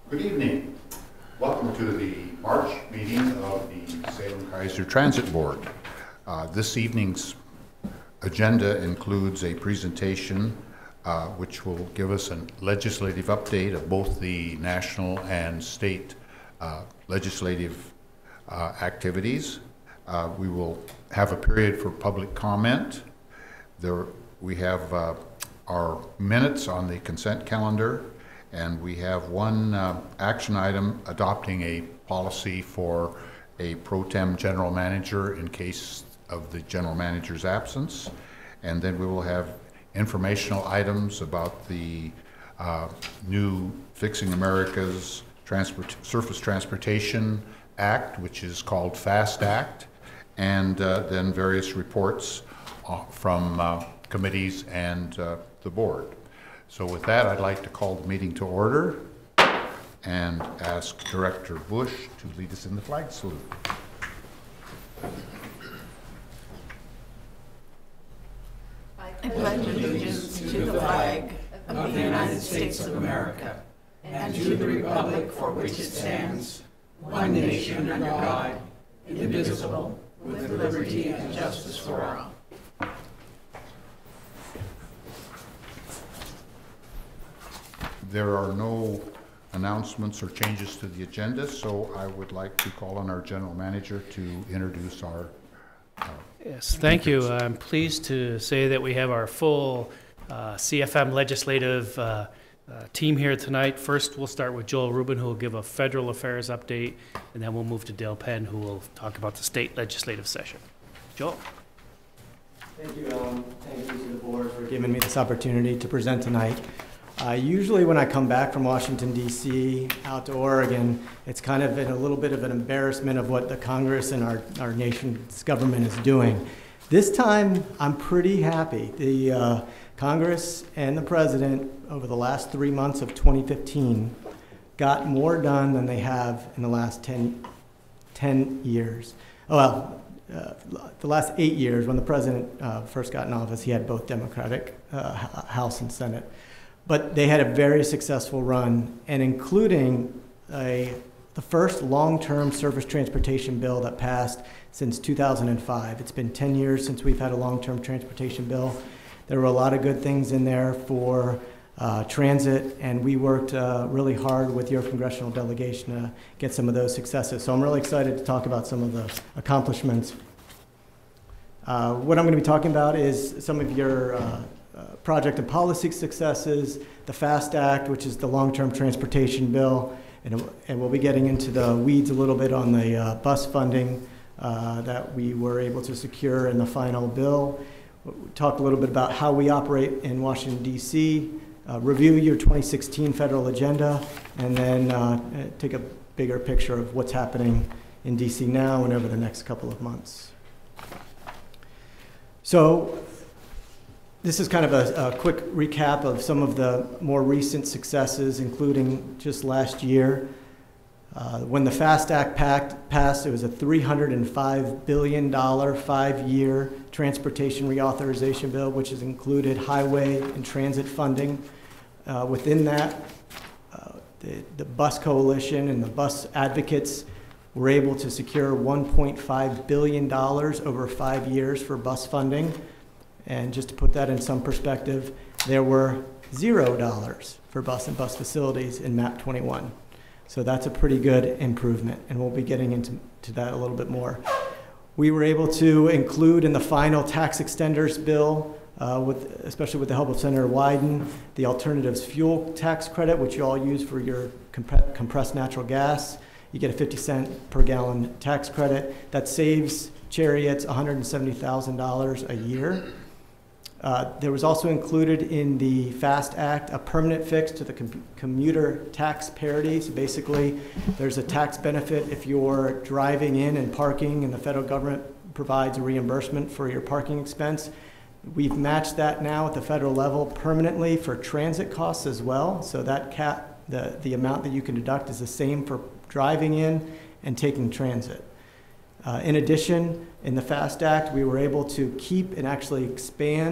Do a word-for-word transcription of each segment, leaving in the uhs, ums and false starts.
Good evening. Welcome to the March meeting of the Salem-Keizer Transit Board. Uh, this evening's agenda includes a presentation uh, which will give us a legislative update of both the national and state uh, legislative uh, activities. Uh, we will have a period for public comment. There, we have uh, our minutes on the consent calendar, and we have one uh, action item adopting a policy for a pro tem general manager in case of the general manager's absence. And then we will have informational items about the uh, new Fixing America's Transport, Surface Transportation Act, which is called FAST Act, and uh, then various reports uh, from uh, committees and uh, the board. So with that, I'd like to call the meeting to order and ask Director Bush to lead us in the flag salute. I pledge allegiance to the flag of the United States of America and to the republic for which it stands, one nation under God, indivisible, with liberty and justice for all. There are no announcements or changes to the agenda, so I would like to call on our general manager to introduce our uh, Yes, thank you. I'm pleased to say that we have our full uh, C F M legislative uh, uh, team here tonight. First, we'll start with Joel Rubin, who will give a federal affairs update, and then we'll move to Dale Penn, who will talk about the state legislative session. Joel. Thank you, Ellen. Thank you to the board for giving me this opportunity to present tonight. Uh, usually when I come back from Washington, D C out to Oregon, it's kind of in a little bit of an embarrassment of what the Congress and our, our nation's government is doing. This time, I'm pretty happy. The uh, Congress and the President, over the last three months of twenty fifteen, got more done than they have in the last ten, ten years. Oh, well, uh, the last eight years, when the President uh, first got in office, he had both Democratic uh, House and Senate. But they had a very successful run, and including a, the first long-term surface transportation bill that passed since two thousand five. It's been ten years since we've had a long-term transportation bill. There were a lot of good things in there for uh, transit, and we worked uh, really hard with your congressional delegation to get some of those successes. So I'm really excited to talk about some of the accomplishments. Uh, what I'm going to be talking about is some of your uh, Uh, project and policy successes, the FAST Act, which is the long-term transportation bill, and, and we'll be getting into the weeds a little bit on the uh, bus funding uh, that we were able to secure in the final bill. We'll talk a little bit about how we operate in Washington, D C, uh, review your twenty sixteen federal agenda, and then uh, take a bigger picture of what's happening in D C now and over the next couple of months. So, this is kind of a, a quick recap of some of the more recent successes, including just last year. Uh, when the FAST Act passed, it was a three hundred five billion dollars five-year transportation reauthorization bill, which has included highway and transit funding. Uh, within that, uh, the, the bus coalition and the bus advocates were able to secure one point five billion dollars over five years for bus funding. And just to put that in some perspective, there were zero dollars for bus and bus facilities in MAP twenty-one. So that's a pretty good improvement, and we'll be getting into to that a little bit more. We were able to include in the final tax extenders bill, uh, with, especially with the help of Senator Wyden, the alternatives fuel tax credit, which you all use for your comp compressed natural gas. You get a fifty cent per gallon tax credit. That saves Chariots one hundred seventy thousand dollars a year. Uh, there was also included in the FAST Act a permanent fix to the com commuter tax parity. So basically, there's a tax benefit if you're driving in and parking, and the federal government provides a reimbursement for your parking expense. We've matched that now at the federal level permanently for transit costs as well. So that cap, the, the amount that you can deduct is the same for driving in and taking transit. Uh, in addition, in the FAST Act, we were able to keep and actually expand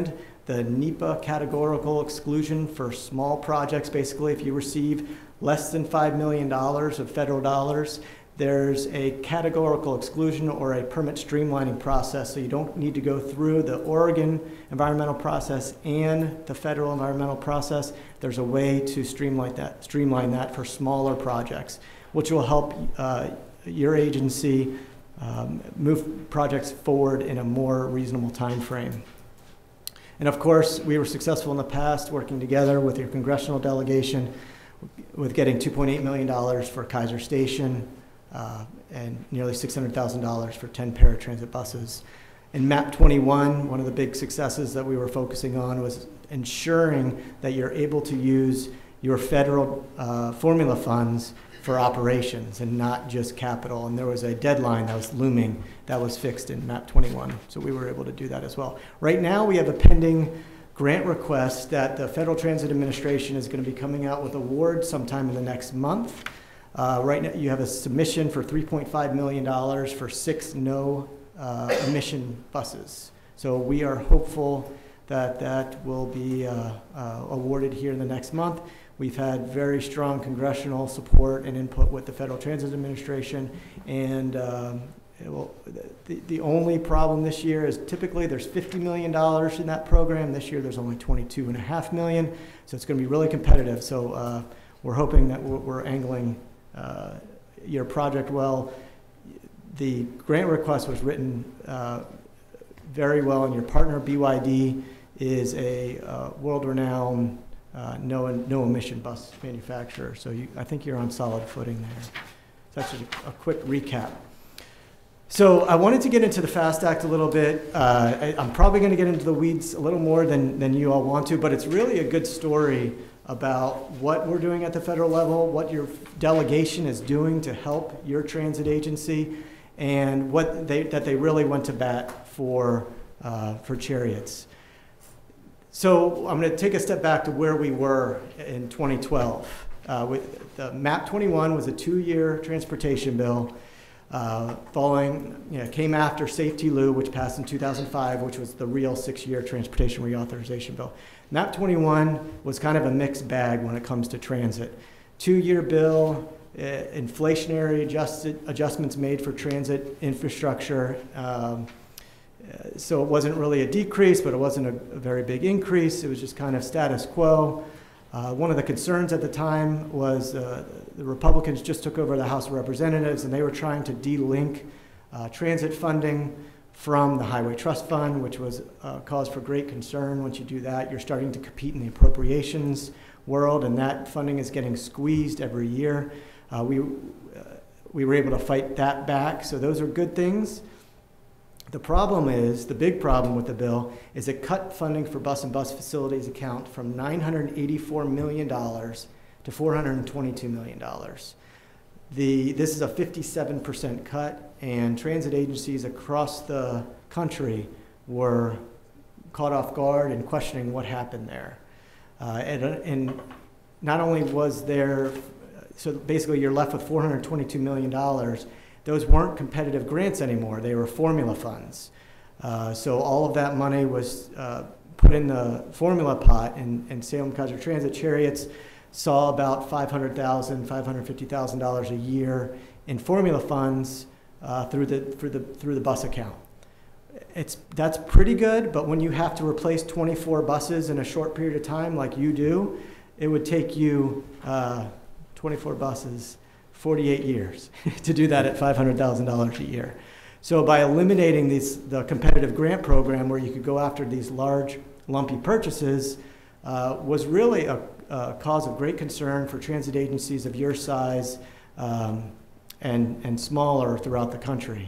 the NEPA categorical exclusion for small projects. Basically, if you receive less than five million dollars of federal dollars, there's a categorical exclusion or a permit streamlining process, so you don't need to go through the Oregon environmental process and the federal environmental process. There's a way to streamline that, streamline that for smaller projects, which will help uh, your agency um, move projects forward in a more reasonable time frame. And of course, we were successful in the past working together with your congressional delegation with getting two point eight million dollars for Kaiser Station, Uh, and nearly six hundred thousand dollars for ten paratransit buses. In MAP twenty-one, one of the big successes that we were focusing on was ensuring that you're able to use your federal uh, formula funds for operations and not just capital. And there was a deadline that was looming that was fixed in MAP twenty-one, so we were able to do that as well. Right now, we have a pending grant request that the Federal Transit Administration is going to be coming out with awards sometime in the next month. Uh, right now, you have a submission for three point five million dollars for six no uh, emission buses. So we are hopeful that that will be uh, uh, awarded here in the next month. We've had very strong congressional support and input with the Federal Transit Administration, and um, it will, the, the only problem this year is typically there's fifty million dollars in that program. This year there's only twenty-two point five million dollars, so it's going to be really competitive. So uh, we're hoping that we're, we're angling Uh, your project well. The grant request was written uh, very well, and your partner B Y D is a uh, world-renowned uh, no no emission bus manufacturer. So you, I think you're on solid footing there. So that's just a, a quick recap. So I wanted to get into the FAST Act a little bit. Uh, I, I'm probably going to get into the weeds a little more than than you all want to, but it's really a good story about what we're doing at the federal level, what your delegation is doing to help your transit agency, and what they, that they really went to bat for, uh, for Chariots. So I'm going to take a step back to where we were in twenty twelve. Uh, with the MAP twenty-one was a two-year transportation bill, uh, following, you know, came after Safety Lou, which passed in two thousand five, which was the real six-year transportation reauthorization bill. MAP twenty-one was kind of a mixed bag when it comes to transit. Two-year bill, uh, inflationary adjusted, adjustments made for transit infrastructure. Um, uh, so it wasn't really a decrease, but it wasn't a, a very big increase. It was just kind of status quo. Uh, one of the concerns at the time was uh, the Republicans just took over the House of Representatives, and they were trying to de-link uh, transit funding from the Highway Trust Fund, which was a cause for great concern. Once you do that, you're starting to compete in the appropriations world, and that funding is getting squeezed every year. Uh, we, uh, we were able to fight that back, so those are good things. The problem is, the big problem with the bill, is it cut funding for bus and bus facilities account from nine hundred eighty-four million dollars to four hundred twenty-two million dollars. The, this is a fifty-seven percent cut, and transit agencies across the country were caught off guard and questioning what happened there. Uh, and, and not only was there, so basically you're left with four hundred twenty-two million dollars, those weren't competitive grants anymore, they were formula funds. Uh, so all of that money was uh, put in the formula pot, and, and Salem Kaiser Transit Chariots saw about five hundred thousand dollars, five hundred fifty thousand dollars a year in formula funds uh, through the through the through the bus account. It's that's pretty good, but when you have to replace twenty-four buses in a short period of time, like you do, it would take you uh, twenty-four buses, forty-eight years to do that at five hundred thousand dollars a year. So by eliminating these the competitive grant program where you could go after these large lumpy purchases, uh, was really a Uh, cause of great concern for transit agencies of your size um, and, and smaller throughout the country.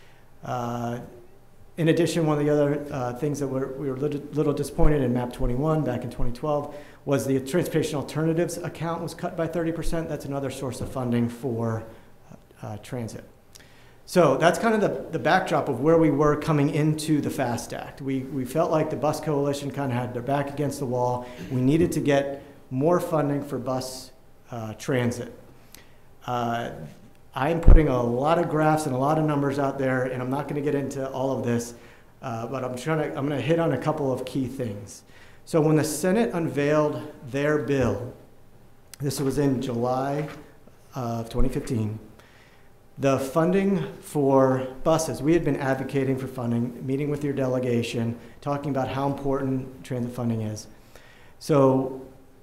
Uh, in addition, one of the other uh, things that we're, we were a little, little disappointed in MAP twenty-one back in twenty twelve was the Transportation Alternatives account was cut by thirty percent. That's another source of funding for uh, transit. So that's kind of the, the backdrop of where we were coming into the FAST Act. We, we felt like the bus coalition kind of had their back against the wall. We needed to get more funding for bus uh, transit. Uh, I'm putting a lot of graphs and a lot of numbers out there, and I'm not going to get into all of this. uh, but I'm trying to, I'm going to hit on a couple of key things. So when the Senate unveiled their bill, this was in July of twenty fifteen, the funding for buses, we had been advocating for funding, meeting with your delegation, talking about how important transit funding is. So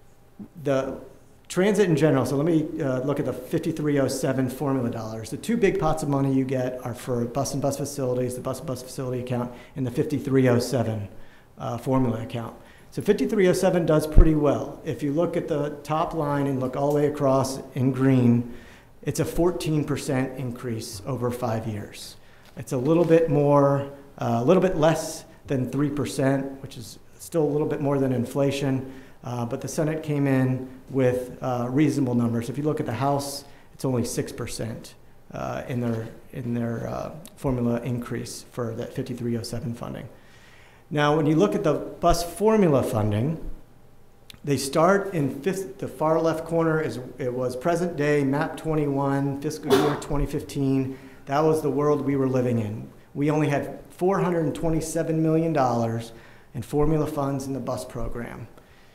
the transit in general, so let me uh, look at the fifty-three oh seven formula dollars. The two big pots of money you get are for bus and bus facilities, the bus and bus facility account, and the fifty-three oh seven uh, formula account. So fifty-three oh seven does pretty well. If you look at the top line and look all the way across in green, it's a fourteen percent increase over five years. It's a little bit more, uh, a little bit less than three percent, which is still a little bit more than inflation, uh, but the Senate came in with uh, reasonable numbers. If you look at the House, it's only six percent uh, in their, in their uh, formula increase for that fifty-three oh seven funding. Now, when you look at the bus formula funding, they start in fifth, the far left corner is, it was present day, map twenty-one, fiscal year twenty fifteen. That was the world we were living in. We only had four hundred twenty-seven million dollars in formula funds in the bus program.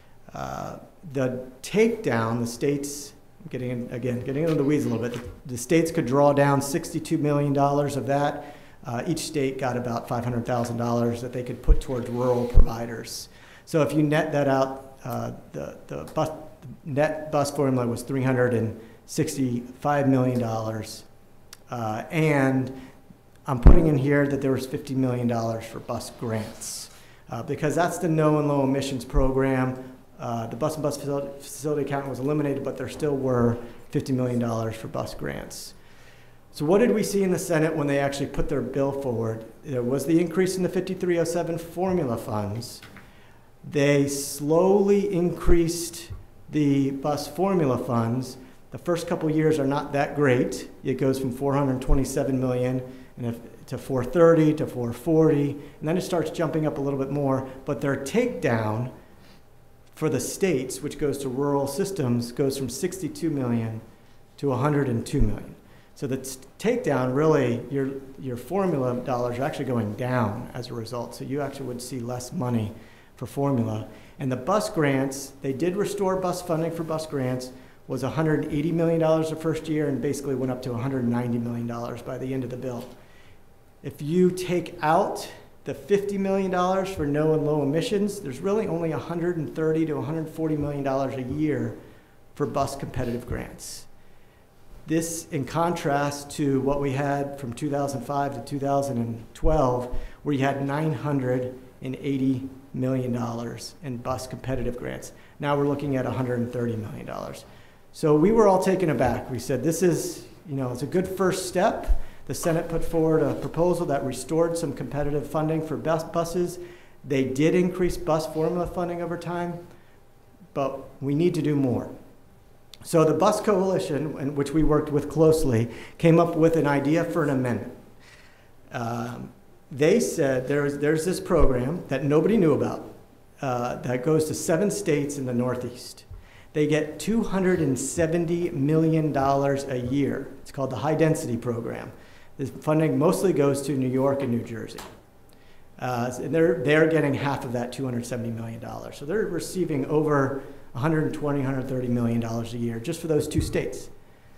Uh, the takedown, the states, getting in, again, getting into the weeds a little bit, the, the states could draw down sixty-two million dollars of that. Uh, each state got about five hundred thousand dollars that they could put towards rural providers. So if you net that out, uh, the, the, bus, the net bus formula was three hundred sixty-five million dollars. Uh, and I'm putting in here that there was fifty million dollars for bus grants, uh, because that's the no and low emissions program. Uh, the bus and bus facility, facility account was eliminated, but there still were fifty million dollars for bus grants. So what did we see in the Senate when they actually put their bill forward? There was the increase in the fifty-three oh seven formula funds. They slowly increased the bus formula funds. The first couple years are not that great. It goes from four hundred twenty-seven million and if, to four thirty to four forty, and then it starts jumping up a little bit more, but their takedown for the states, which goes to rural systems, goes from sixty-two million to one hundred two million. So the takedown, really, your, your formula dollars are actually going down as a result. So you actually would see less money for formula. And the bus grants, they did restore bus funding for bus grants, was one hundred eighty million dollars the first year and basically went up to one hundred ninety million dollars by the end of the bill. If you take out the fifty million dollars for no and low emissions, there's really only one hundred thirty to one hundred forty million dollars a year for bus competitive grants. This, in contrast to what we had from two thousand five to two thousand twelve, where you had nine hundred eighty million dollars in bus competitive grants. Now we're looking at one hundred thirty million dollars. So we were all taken aback. We said, this is, you know, it's a good first step. The Senate put forward a proposal that restored some competitive funding for bus buses. They did increase bus formula funding over time, but we need to do more. So the Bus Coalition, in which we worked with closely, came up with an idea for an amendment. Um, they said there's, there's this program that nobody knew about uh, that goes to seven states in the Northeast. They get two hundred seventy million dollars a year. It's called the High Density Program. The funding mostly goes to New York and New Jersey. Uh, and they're, they're getting half of that two hundred seventy million dollars. So they're receiving over one hundred twenty, one hundred thirty million dollars a year just for those two states.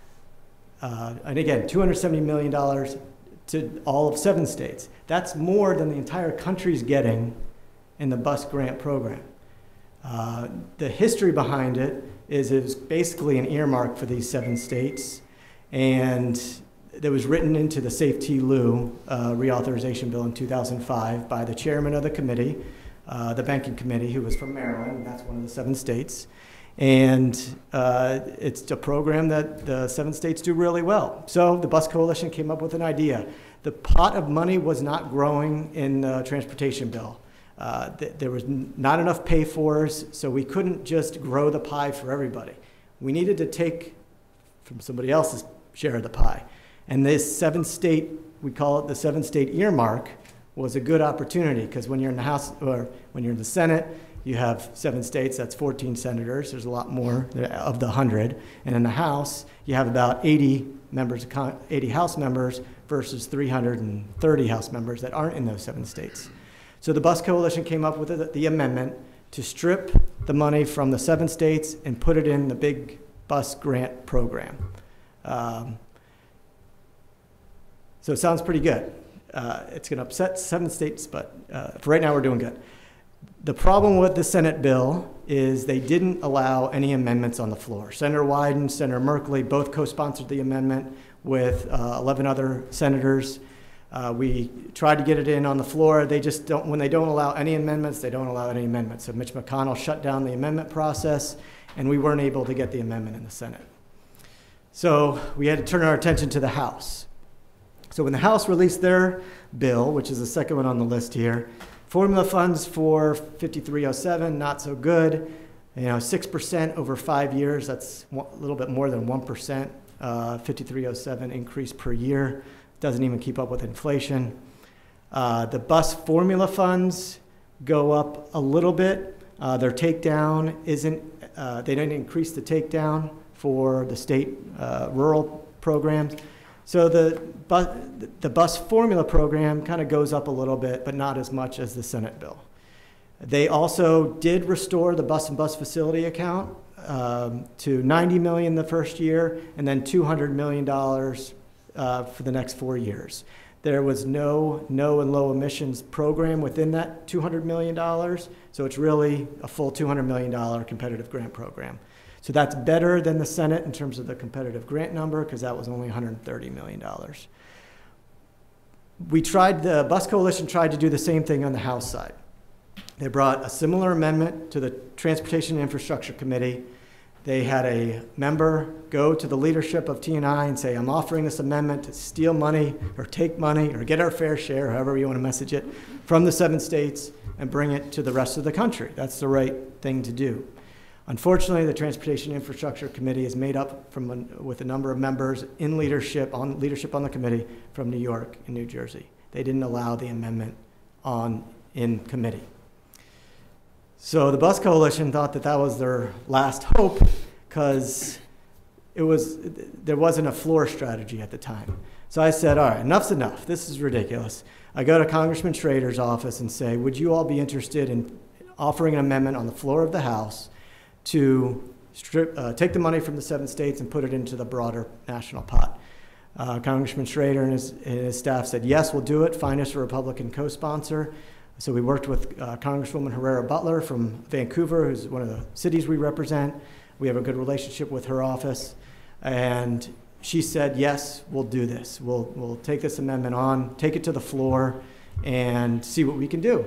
Uh, and again, two hundred seventy million dollars to all of seven states. That's more than the entire country's getting in the bus grant program. Uh, the history behind it is it was basically an earmark for these seven states, and that was written into the Safety Lieu uh, reauthorization bill in two thousand five by the chairman of the committee, uh, the banking committee, who was from Maryland, and that's one of the seven states. And uh, it's a program that the seven states do really well. So the Bus Coalition came up with an idea. The pot of money was not growing in the transportation bill. Uh, th there was n not enough pay-fors, so we couldn't just grow the pie for everybody. We needed to take from somebody else's share of the pie. And this seven state, we call it the seven state earmark, was a good opportunity, because when you're in the House, or when you're in the Senate, you have seven states, that's fourteen senators. There's a lot more of the one hundred. And in the House, you have about eighty members, eighty House members versus three hundred thirty House members that aren't in those seven states. So the Bus Coalition came up with the, the amendment to strip the money from the seven states and put it in the big bus grant program. Um, so it sounds pretty good. Uh, it's going to upset seven states, but uh, for right now we're doing good. The problem with the Senate bill is they didn't allow any amendments on the floor. Senator Wyden, Senator Merkley both co-sponsored the amendment with uh, eleven other senators. Uh, we tried to get it in on the floor. They just don't, when they don't allow any amendments, they don't allow any amendments. So Mitch McConnell shut down the amendment process, and we weren't able to get the amendment in the Senate. So we had to turn our attention to the House. So when the House released their bill, which is the second one on the list here, formula funds for fifty-three oh seven, not so good. You know, six percent over five years, that's a little bit more than one percent. Uh, fifty-three oh seven increase per year. Doesn't even keep up with inflation. Uh, the bus formula funds go up a little bit. Uh, their takedown isn't, uh, they didn't increase the takedown for the state uh, rural programs. So the, bu the bus formula program kind of goes up a little bit, but not as much as the Senate bill. They also did restore the bus and bus facility account um, to ninety million dollars the first year, and then two hundred million dollars uh, for the next four years. There was no no and low emissions program within that two hundred million dollars, so it's really a full two hundred million dollar competitive grant program. So that's better than the Senate in terms of the competitive grant number, because that was only one hundred thirty million dollars. We tried, the Bus Coalition tried to do the same thing on the House side. They brought a similar amendment to the Transportation and Infrastructure Committee. They had a member go to the leadership of T and I and say, I'm offering this amendment to steal money or take money or get our fair share, however you want to message it, from the seven states and bring it to the rest of the country. That's the right thing to do. Unfortunately, the Transportation and Infrastructure Committee is made up from with a number of members in leadership on leadership on the committee from New York and New Jersey. They didn't allow the amendment on in committee. So the Bus Coalition thought that that was their last hope, because it was there wasn't a floor strategy at the time. So I said, all right, enough's enough. This is ridiculous. I go to Congressman Schrader's office and say, would you all be interested in offering an amendment on the floor of the House to strip, uh, take the money from the seven states and put it into the broader national pot? Uh, Congressman Schrader and his, and his staff said, yes, we'll do it. Find us a Republican co-sponsor. So we worked with uh, Congresswoman Herrera Butler from Vancouver, who's one of the cities we represent. We have a good relationship with her office. And she said, yes, we'll do this. We'll, we'll take this amendment on, take it to the floor, and see what we can do.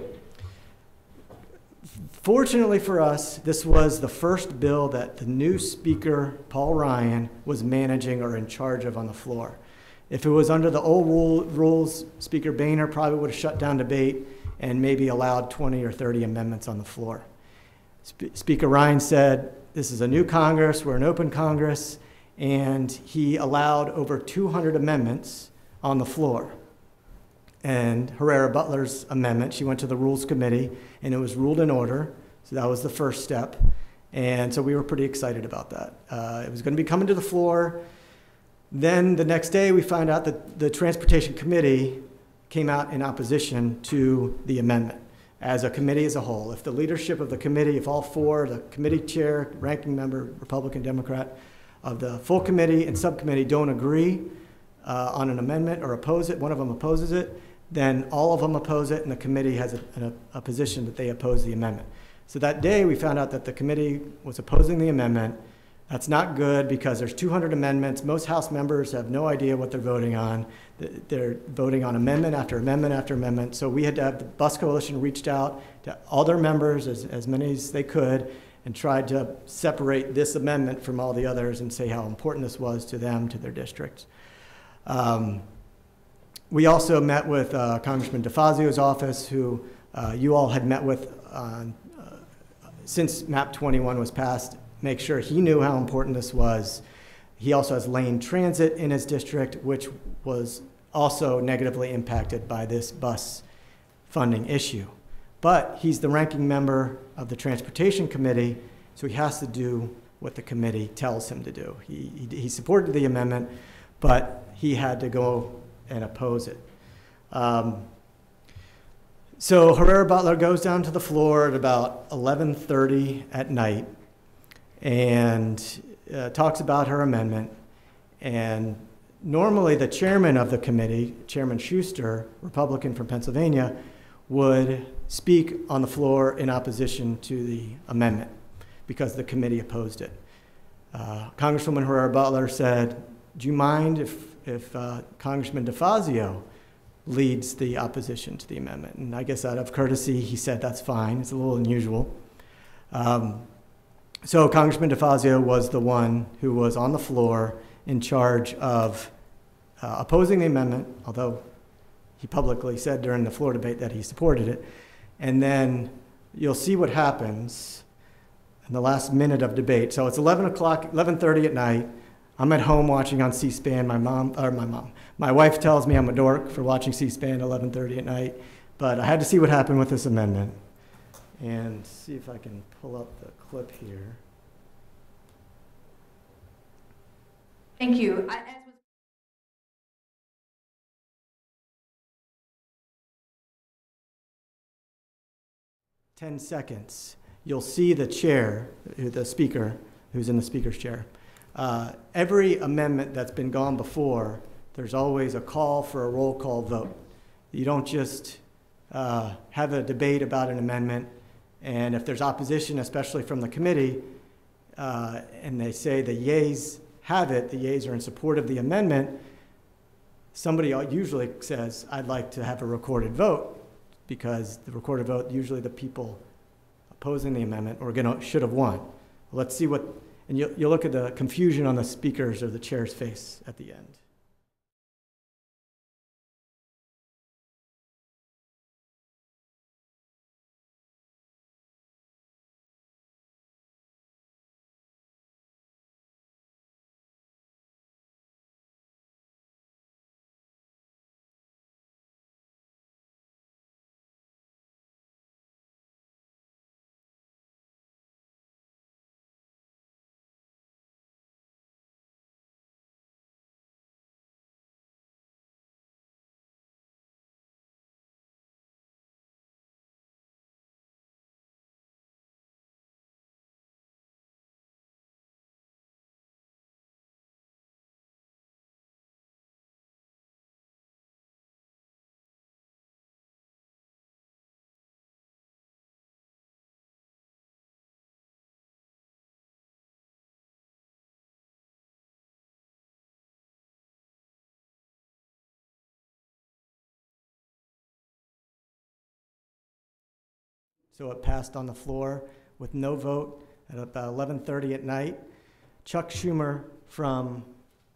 Fortunately for us, this was the first bill that the new Speaker, Paul Ryan, was managing or in charge of on the floor. If it was under the old rule, rules, Speaker Boehner probably would have shut down debate and maybe allowed twenty or thirty amendments on the floor. Sp Speaker Ryan said, this is a new Congress, we're an open Congress, and he allowed over two hundred amendments on the floor. And Herrera Butler's amendment, she went to the Rules Committee, and it was ruled in order, so that was the first step. And so we were pretty excited about that. Uh, it was going to be coming to the floor. Then the next day, we found out that the Transportation Committee came out in opposition to the amendment as a committee as a whole. If the leadership of the committee, if all four, the committee chair, ranking member, Republican, Democrat, of the full committee and subcommittee don't agree uh, on an amendment or oppose it, one of them opposes it, then all of them oppose it, and the committee has a, a, a position that they oppose the amendment. So that day, we found out that the committee was opposing the amendment. That's not good, because there's two hundred amendments. Most House members have no idea what they're voting on. They're voting on amendment after amendment after amendment. So we had to have the Bus Coalition reached out to all their members, as, as many as they could, and tried to separate this amendment from all the others and say how important this was to them, to their districts. Um, we also met with uh, Congressman DeFazio's office, who uh, you all had met with uh, uh, since map twenty-one was passed. Make sure he knew how important this was. He also has lane transit in his district, which was also negatively impacted by this bus funding issue. But he's the ranking member of the Transportation Committee, so he has to do what the committee tells him to do. He, he, he supported the amendment, but he had to go and oppose it. Um, So Herrera Butler goes down to the floor at about eleven thirty at night and uh, talks about her amendment. And normally the chairman of the committee, Chairman Schuster, Republican from Pennsylvania, would speak on the floor in opposition to the amendment because the committee opposed it. Uh, Congresswoman Herrera Butler said, do you mind if, if uh, Congressman DeFazio leads the opposition to the amendment? And I guess out of courtesy, he said that's fine. It's a little unusual. Um, so Congressman DeFazio was the one who was on the floor in charge of uh, opposing the amendment, although he publicly said during the floor debate that he supported it. And then you'll see what happens in the last minute of debate. So it's eleven o'clock, eleven thirty at night. I'm at home watching on C-SPAN. My mom, or my mom, my wife tells me I'm a dork for watching C-SPAN at eleven thirty at night, but I had to see what happened with this amendment. And see if I can pull up the clip here. Thank you. I, as was ten seconds. You'll see the chair, the speaker, who's in the speaker's chair. Uh, every amendment that's been gone before, there's always a call for a roll call vote. You don't just uh, have a debate about an amendment, and if there's opposition, especially from the committee, uh, and they say the yeas have it, the yeas are in support of the amendment, somebody usually says, I'd like to have a recorded vote, because the recorded vote, usually the people opposing the amendment or gonna, should have won. Let's see what, and you'll, you'll look at the confusion on the speaker's or the chair's face at the end. So it passed on the floor with no vote at about eleven thirty at night. Chuck Schumer from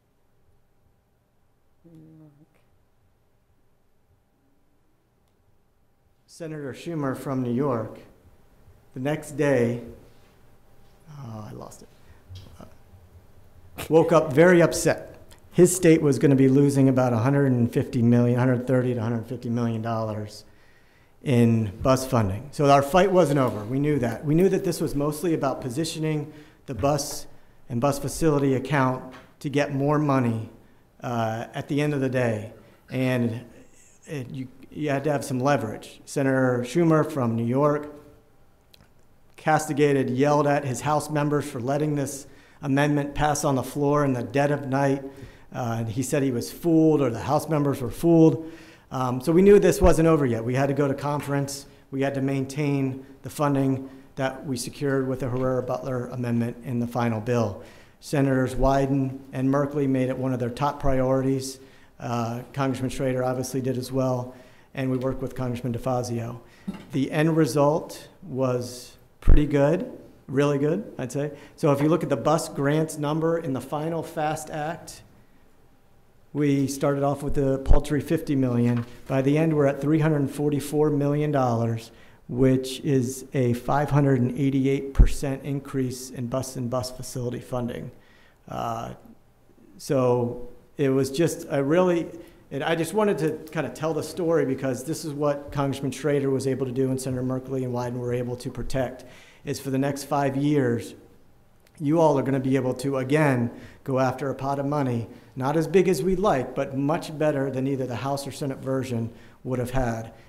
Senator Schumer from New York, the next day, oh, I lost it, uh, woke up very upset. His state was going to be losing about one hundred fifty million, one hundred thirty to one hundred fifty million dollars in bus funding. So our fight wasn't over. We knew that. We knew that this was mostly about positioning the bus and bus facility account to get more money uh, at the end of the day. And it, you, you had to have some leverage. Senator Schumer from New York castigated, yelled at his House members for letting this amendment pass on the floor in the dead of night. Uh, and he said he was fooled, or the House members were fooled. Um, so we knew this wasn't over yet. We had to go to conference. We had to maintain the funding that we secured with the Herrera Butler amendment in the final bill. Senators Wyden and Merkley made it one of their top priorities. Uh, Congressman Schrader obviously did as well, and we worked with Congressman DeFazio. The end result was pretty good, really good, I'd say. So if you look at the bus grants number in the final FAST Act, we started off with the paltry fifty million dollars. By the end, we're at three hundred forty-four million dollars, which is a five hundred eighty-eight percent increase in bus and bus facility funding. Uh, so it was just a really, and I just wanted to kind of tell the story because this is what Congressman Schrader was able to do and Senator Merkley and Wyden were able to protect, is for the next five years, you all are going to be able to, again, go after a pot of money, not as big as we'd like, but much better than either the House or Senate version would have had.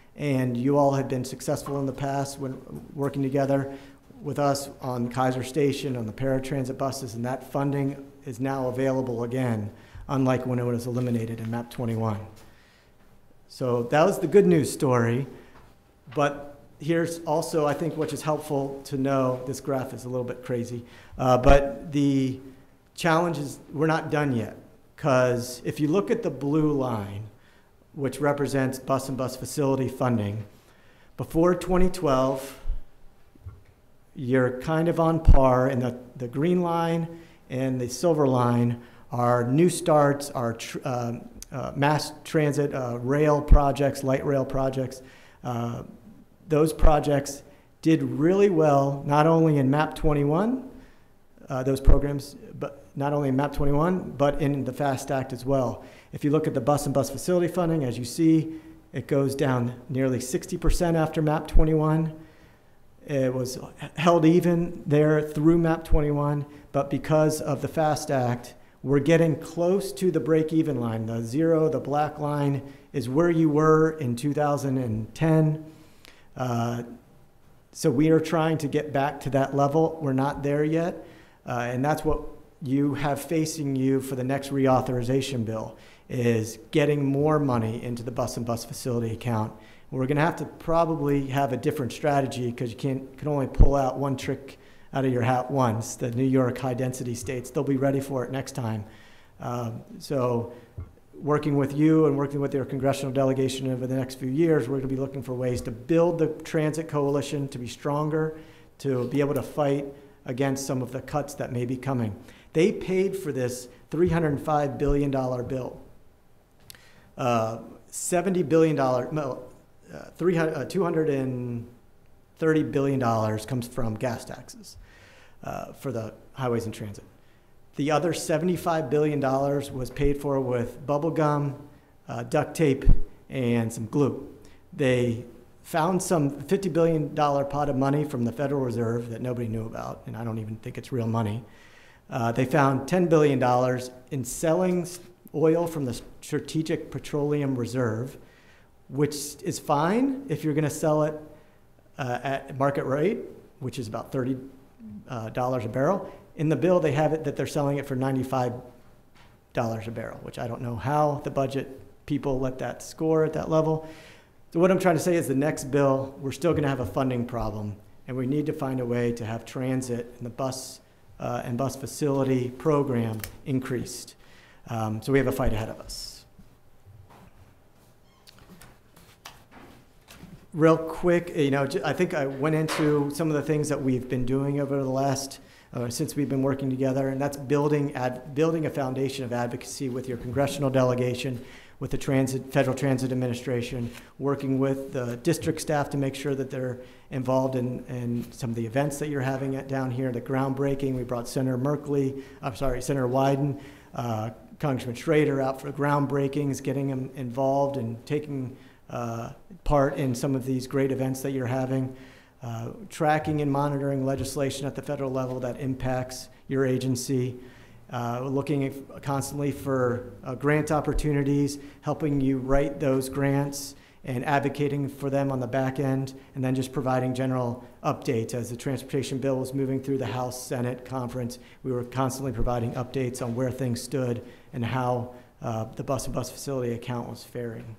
And you all have been successful in the past when working together with us on Kaiser Station, on the paratransit buses, and that funding is now available again, unlike when it was eliminated in MAP twenty-one. So that was the good news story, but here's also, I think, what is helpful to know. This graph is a little bit crazy, uh, but the challenge is we're not done yet, because if you look at the blue line, which represents bus and bus facility funding, before twenty twelve, you're kind of on par, and the, the green line and the silver line are new starts, are tr uh, uh, mass transit, uh, rail projects, light rail projects. Uh, those projects did really well, not only in MAP twenty-one, uh, those programs, but not only in MAP twenty-one, but in the FAST Act as well. If you look at the bus and bus facility funding, as you see, it goes down nearly sixty percent after MAP twenty-one. It was held even there through MAP twenty-one, but because of the FAST Act, we're getting close to the break-even line. The zero, the black line, is where you were in two thousand ten. Uh, so we are trying to get back to that level. We're not there yet, uh, and that's what you have facing you for the next reauthorization bill, is getting more money into the bus and bus facility account. We're going to have to probably have a different strategy, because you can't, can only pull out one trick out of your hat once. The New York high-density states, they'll be ready for it next time. Um, so working with you and working with your congressional delegation over the next few years, we're going to be looking for ways to build the transit coalition to be stronger, to be able to fight against some of the cuts that may be coming. They paid for this three hundred five billion dollar bill. Uh, seventy billion dollars, no, uh, two hundred thirty billion dollars comes from gas taxes uh, for the highways and transit. The other seventy-five billion dollars was paid for with bubble gum, uh, duct tape, and some glue. They found some fifty billion dollar pot of money from the Federal Reserve that nobody knew about, and I don't even think it's real money. Uh, they found ten billion dollars in selling oil from the Strategic Petroleum Reserve, which is fine if you're going to sell it uh, at market rate, which is about thirty dollars a barrel. In the bill, they have it that they're selling it for ninety-five dollars a barrel, which I don't know how the budget people let that score at that level. So what I'm trying to say is the next bill, we're still going to have a funding problem, and we need to find a way to have transit and the bus uh, and bus facility program increased. Um, so we have a fight ahead of us. Real quick, you know, I think I went into some of the things that we've been doing over the last, uh, since we've been working together, and that's building, ad, building a foundation of advocacy with your congressional delegation, with the transit, Federal Transit Administration, working with the district staff to make sure that they're involved in, in some of the events that you're having at, down here, the groundbreaking. We brought Senator Merkley, I'm sorry, Senator Wyden, uh, Congressman Schrader out for groundbreakings, getting them involved and taking uh, part in some of these great events that you're having, uh, tracking and monitoring legislation at the federal level that impacts your agency, uh, looking constantly for uh, grant opportunities, helping you write those grants and advocating for them on the back end, and then just providing general updates. As the transportation bill was moving through the House Senate conference, we were constantly providing updates on where things stood and how uh, the bus and bus facility account was faring.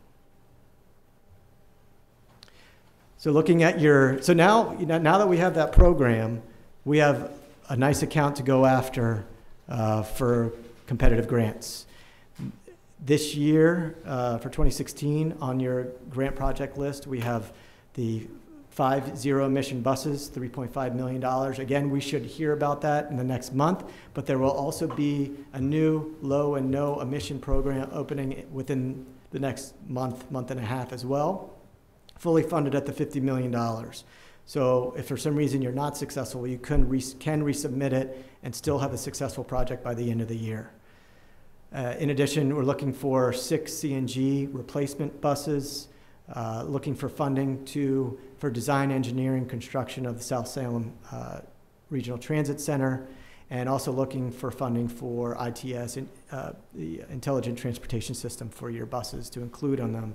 So looking at your, so now, you know, now that we have that program, we have a nice account to go after uh, for competitive grants. This year, uh, for twenty sixteen, on your grant project list, we have the five zero-emission buses, three point five million dollars. Again, we should hear about that in the next month, but there will also be a new low and no emission program opening within the next month, month and a half as well, fully funded at the fifty million dollars. So if for some reason you're not successful, you can, res can resubmit it and still have a successful project by the end of the year. Uh, in addition, we're looking for six C N G replacement buses, uh, looking for funding to, for design, engineering, construction of the South Salem uh, Regional Transit Center, and also looking for funding for I T S, uh, the Intelligent Transportation System, for your buses to include on them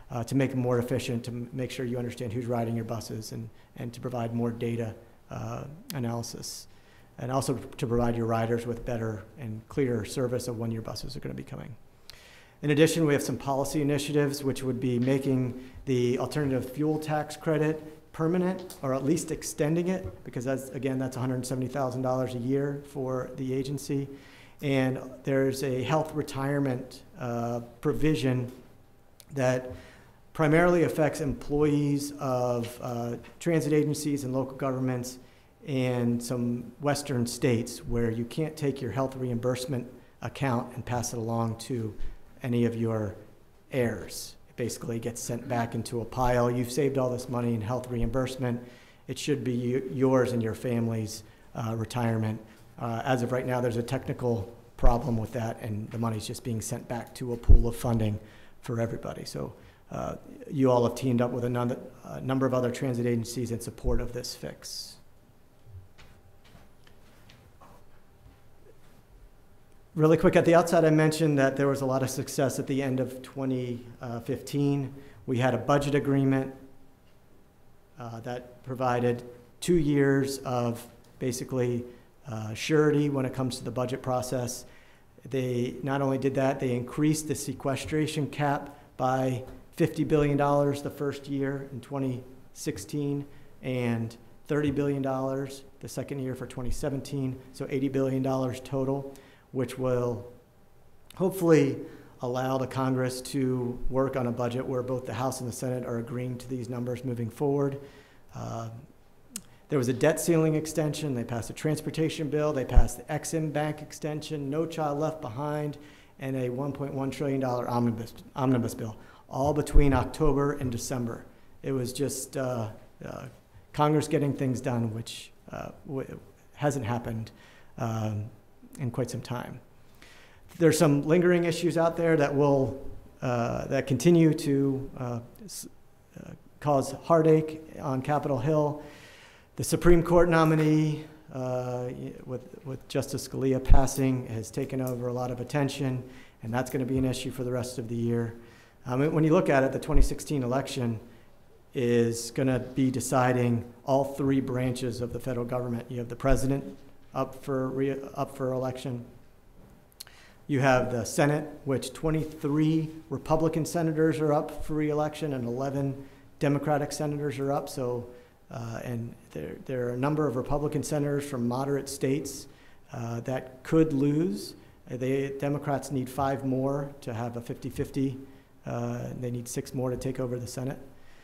uh, to make them more efficient, to m- make sure you understand who's riding your buses, and, and to provide more data uh, analysis, and also to provide your riders with better and clearer service of when your buses are going to be coming. In addition, we have some policy initiatives which would be making the alternative fuel tax credit permanent, or at least extending it, because that's, again, that's one hundred seventy thousand dollars a year for the agency. And there's a health retirement uh, provision that primarily affects employees of uh, transit agencies and local governments and some western states, where you can't take your health reimbursement account and pass it along to any of your heirs. It basically gets sent back into a pile. You've saved all this money in health reimbursement. It should be yours and your family's uh, retirement. Uh, as of right now, there's a technical problem with that, and the money's just being sent back to a pool of funding for everybody. So uh, you all have teamed up with a, none, a number of other transit agencies in support of this fix. Really quick, at the outset, I mentioned that there was a lot of success at the end of twenty fifteen. We had a budget agreement uh, that provided two years of basically uh, surety when it comes to the budget process. They not only did that, they increased the sequestration cap by fifty billion dollars the first year in twenty sixteen, and thirty billion dollars the second year for twenty seventeen, so eighty billion dollars total, which will hopefully allow the Congress to work on a budget where both the House and the Senate are agreeing to these numbers moving forward. Uh, there was a debt ceiling extension. They passed a transportation bill. They passed the Ex-Im Bank extension, No Child Left Behind, and a one point one trillion dollars omnibus, omnibus bill, all between October and December. It was just uh, uh, Congress getting things done, which uh, w- hasn't happened um, in quite some time. There's some lingering issues out there that will uh, that continue to uh, s- uh, cause heartache on Capitol Hill. The Supreme Court nominee, uh, with with Justice Scalia passing, has taken over a lot of attention, and that's going to be an issue for the rest of the year. Um, when you look at it, the twenty sixteen election is going to be deciding all three branches of the federal government. You have the president up for re- up for election. You have the Senate, which twenty-three Republican senators are up for re-election and eleven Democratic senators are up. So, uh, and there there are a number of Republican senators from moderate states uh, that could lose. Uh, they Democrats need five more to have a fifty-fifty. Uh, they need six more to take over the Senate.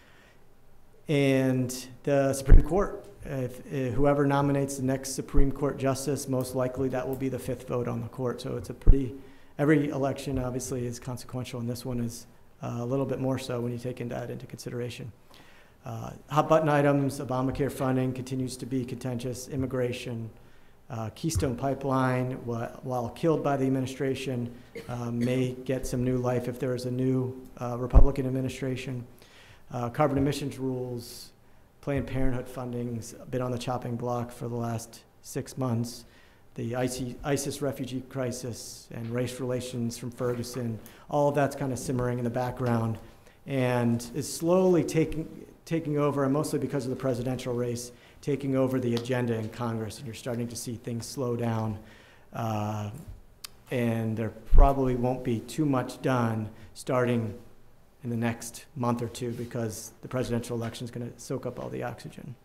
And the Supreme Court, if, if whoever nominates the next Supreme Court justice, most likely that will be the fifth vote on the court. So it's a pretty, every election obviously is consequential, and this one is uh, a little bit more so when you take that into consideration. Uh, hot button items, Obamacare funding continues to be contentious, immigration, uh, Keystone Pipeline, while, while killed by the administration, uh, may get some new life if there is a new uh, Republican administration. Uh, carbon emissions rules, Planned Parenthood funding's been on the chopping block for the last six months. The ISIS refugee crisis and race relations from Ferguson, all of that's kind of simmering in the background and is slowly taking taking over, and mostly because of the presidential race, taking over the agenda in Congress, and you're starting to see things slow down. Uh, and there probably won't be too much done starting in the next month or two, because the presidential election is going to soak up all the oxygen.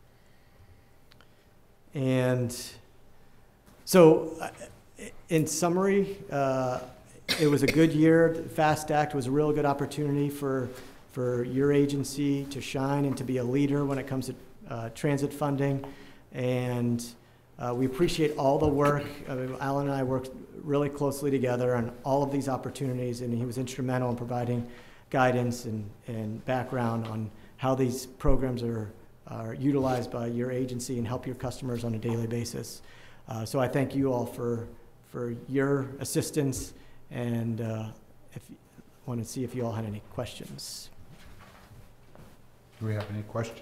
And so, uh, in summary, uh, it was a good year. The FAST Act was a real good opportunity for, for your agency to shine and to be a leader when it comes to uh, transit funding. And uh, we appreciate all the work. I mean, Alan and I worked really closely together on all of these opportunities, and he was instrumental in providing guidance and, and background on how these programs are, are utilized by your agency and help your customers on a daily basis. Uh, so I thank you all for, for your assistance, and uh, if I want to see if you all had any questions. Do we have any questions?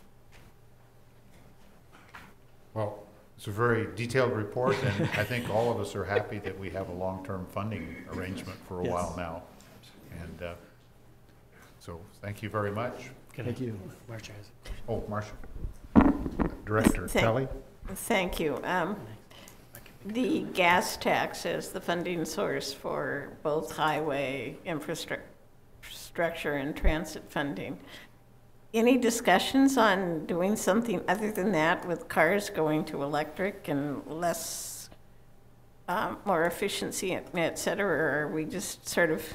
Well, it's a very detailed report, and I think all of us are happy that we have a long-term funding arrangement for a Yes. while now. And uh, So thank you very much. Thank you. Marcia has- Oh, Marcia. Director Thank- Kelly? Thank you. Um, The gas tax is the funding source for both highway infrastructure and transit funding. Any discussions on doing something other than that with cars going to electric and less, um, more efficiency, et cetera, or are we just sort of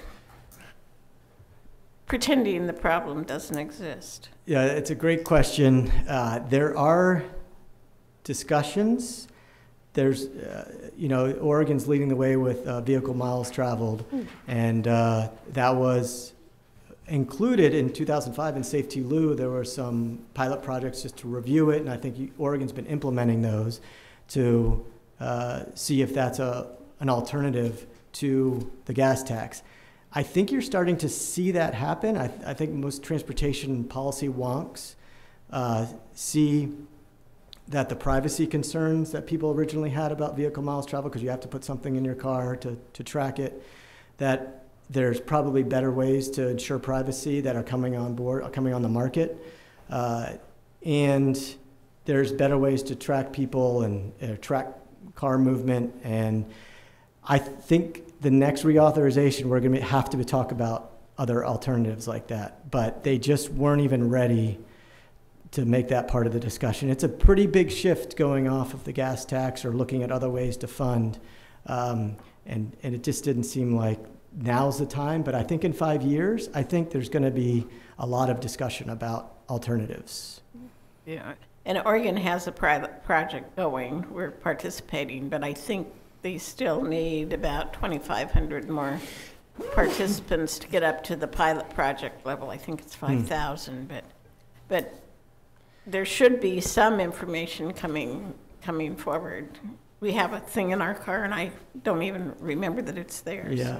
pretending the problem doesn't exist? Yeah, it's a great question. Uh, there are discussions. There's, uh, you know, Oregon's leading the way with uh, vehicle miles traveled, and uh, that was included in two thousand five in Safety Lou. There were some pilot projects just to review it, and I think you, Oregon's been implementing those to uh, see if that's a an alternative to the gas tax. I think you're starting to see that happen. I, I think most transportation policy wonks uh, see that the privacy concerns that people originally had about vehicle miles traveled, because you have to put something in your car to, to track it, that there's probably better ways to ensure privacy that are coming on board, are coming on the market. Uh, and there's better ways to track people and uh, track car movement. And I think the next reauthorization, we're going to have to talk about other alternatives like that. But they just weren't even ready to make that part of the discussion. It's a pretty big shift going off of the gas tax or looking at other ways to fund. Um, and, and it just didn't seem like now's the time. But I think in five years, I think there's going to be a lot of discussion about alternatives. Yeah, and Oregon has a private project going. We're participating, but I think they still need about twenty-five hundred more participants to get up to the pilot project level. I think it's five thousand, but but there should be some information coming coming forward. We have a thing in our car, and I don't even remember that it's there. Yeah.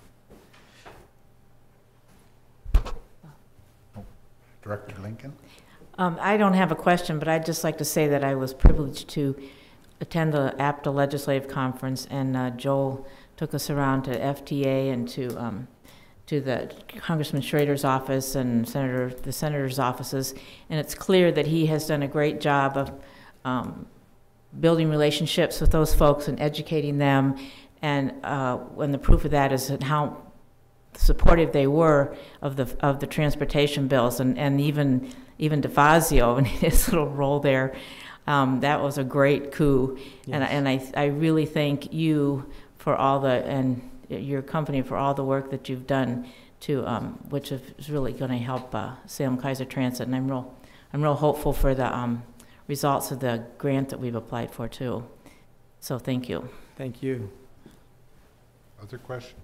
So. Director Lincoln? Um, I don't have a question, but I'd just like to say that I was privileged to attend the APTA Legislative Conference, and uh, Joel took us around to F T A and to um, to the Congressman Schrader's office and Senator the senators' offices, and it's clear that he has done a great job of um, building relationships with those folks and educating them, and uh, when the proof of that is how supportive they were of the of the transportation bills, and and even even DeFazio and his little role there. Um, that was a great coup, yes. and and I I really thank you for all the and your company for all the work that you've done to um, which is really going to help uh, Salem Keizer Transit, and I'm real I'm real hopeful for the um, results of the grant that we've applied for too. So thank you. Thank you. Other questions?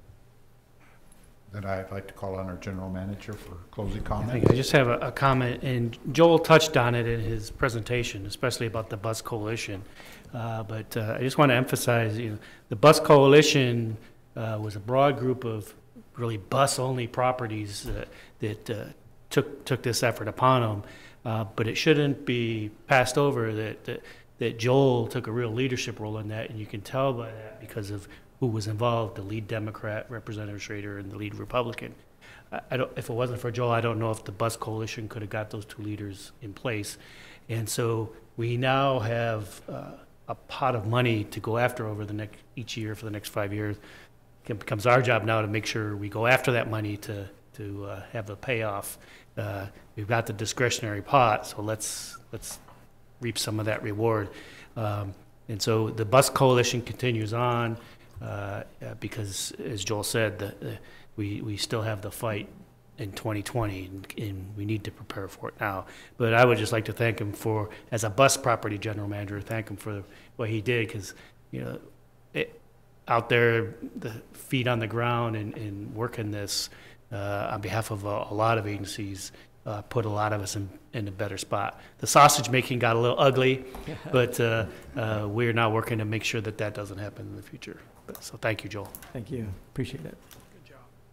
Then I'd like to call on our general manager for closing I comments. think I just have a, a comment, and Joel touched on it in his presentation, especially about the Bus Coalition. Uh, but uh, I just want to emphasize, you know, the Bus Coalition uh, was a broad group of really bus-only properties uh, that uh, took took this effort upon them. Uh, but it shouldn't be passed over that, that that Joel took a real leadership role in that, and you can tell by that because of who was involved, the lead Democrat, Representative Schrader, and the lead Republican. I, I don't, if it wasn't for Joel, I don't know if the Bus Coalition could have got those two leaders in place. And so we now have uh, a pot of money to go after over the next, each year for the next five years. It becomes our job now to make sure we go after that money to, to uh, have a payoff. Uh, we've got the discretionary pot, so let's, let's reap some of that reward. Um, and so the Bus Coalition continues on. Uh, uh, because, as Joel said, the, the, we, we still have the fight in twenty twenty, and, and we need to prepare for it now. But I would just like to thank him for, as a bus property general manager, thank him for what he did, because, you know, it, out there, the feet on the ground and, and working this uh, on behalf of a, a lot of agencies uh, put a lot of us in, in a better spot. The sausage making got a little ugly, but uh, uh, we're now working to make sure that that doesn't happen in the future. But, so thank you, Joel. Thank you. Appreciate it. Good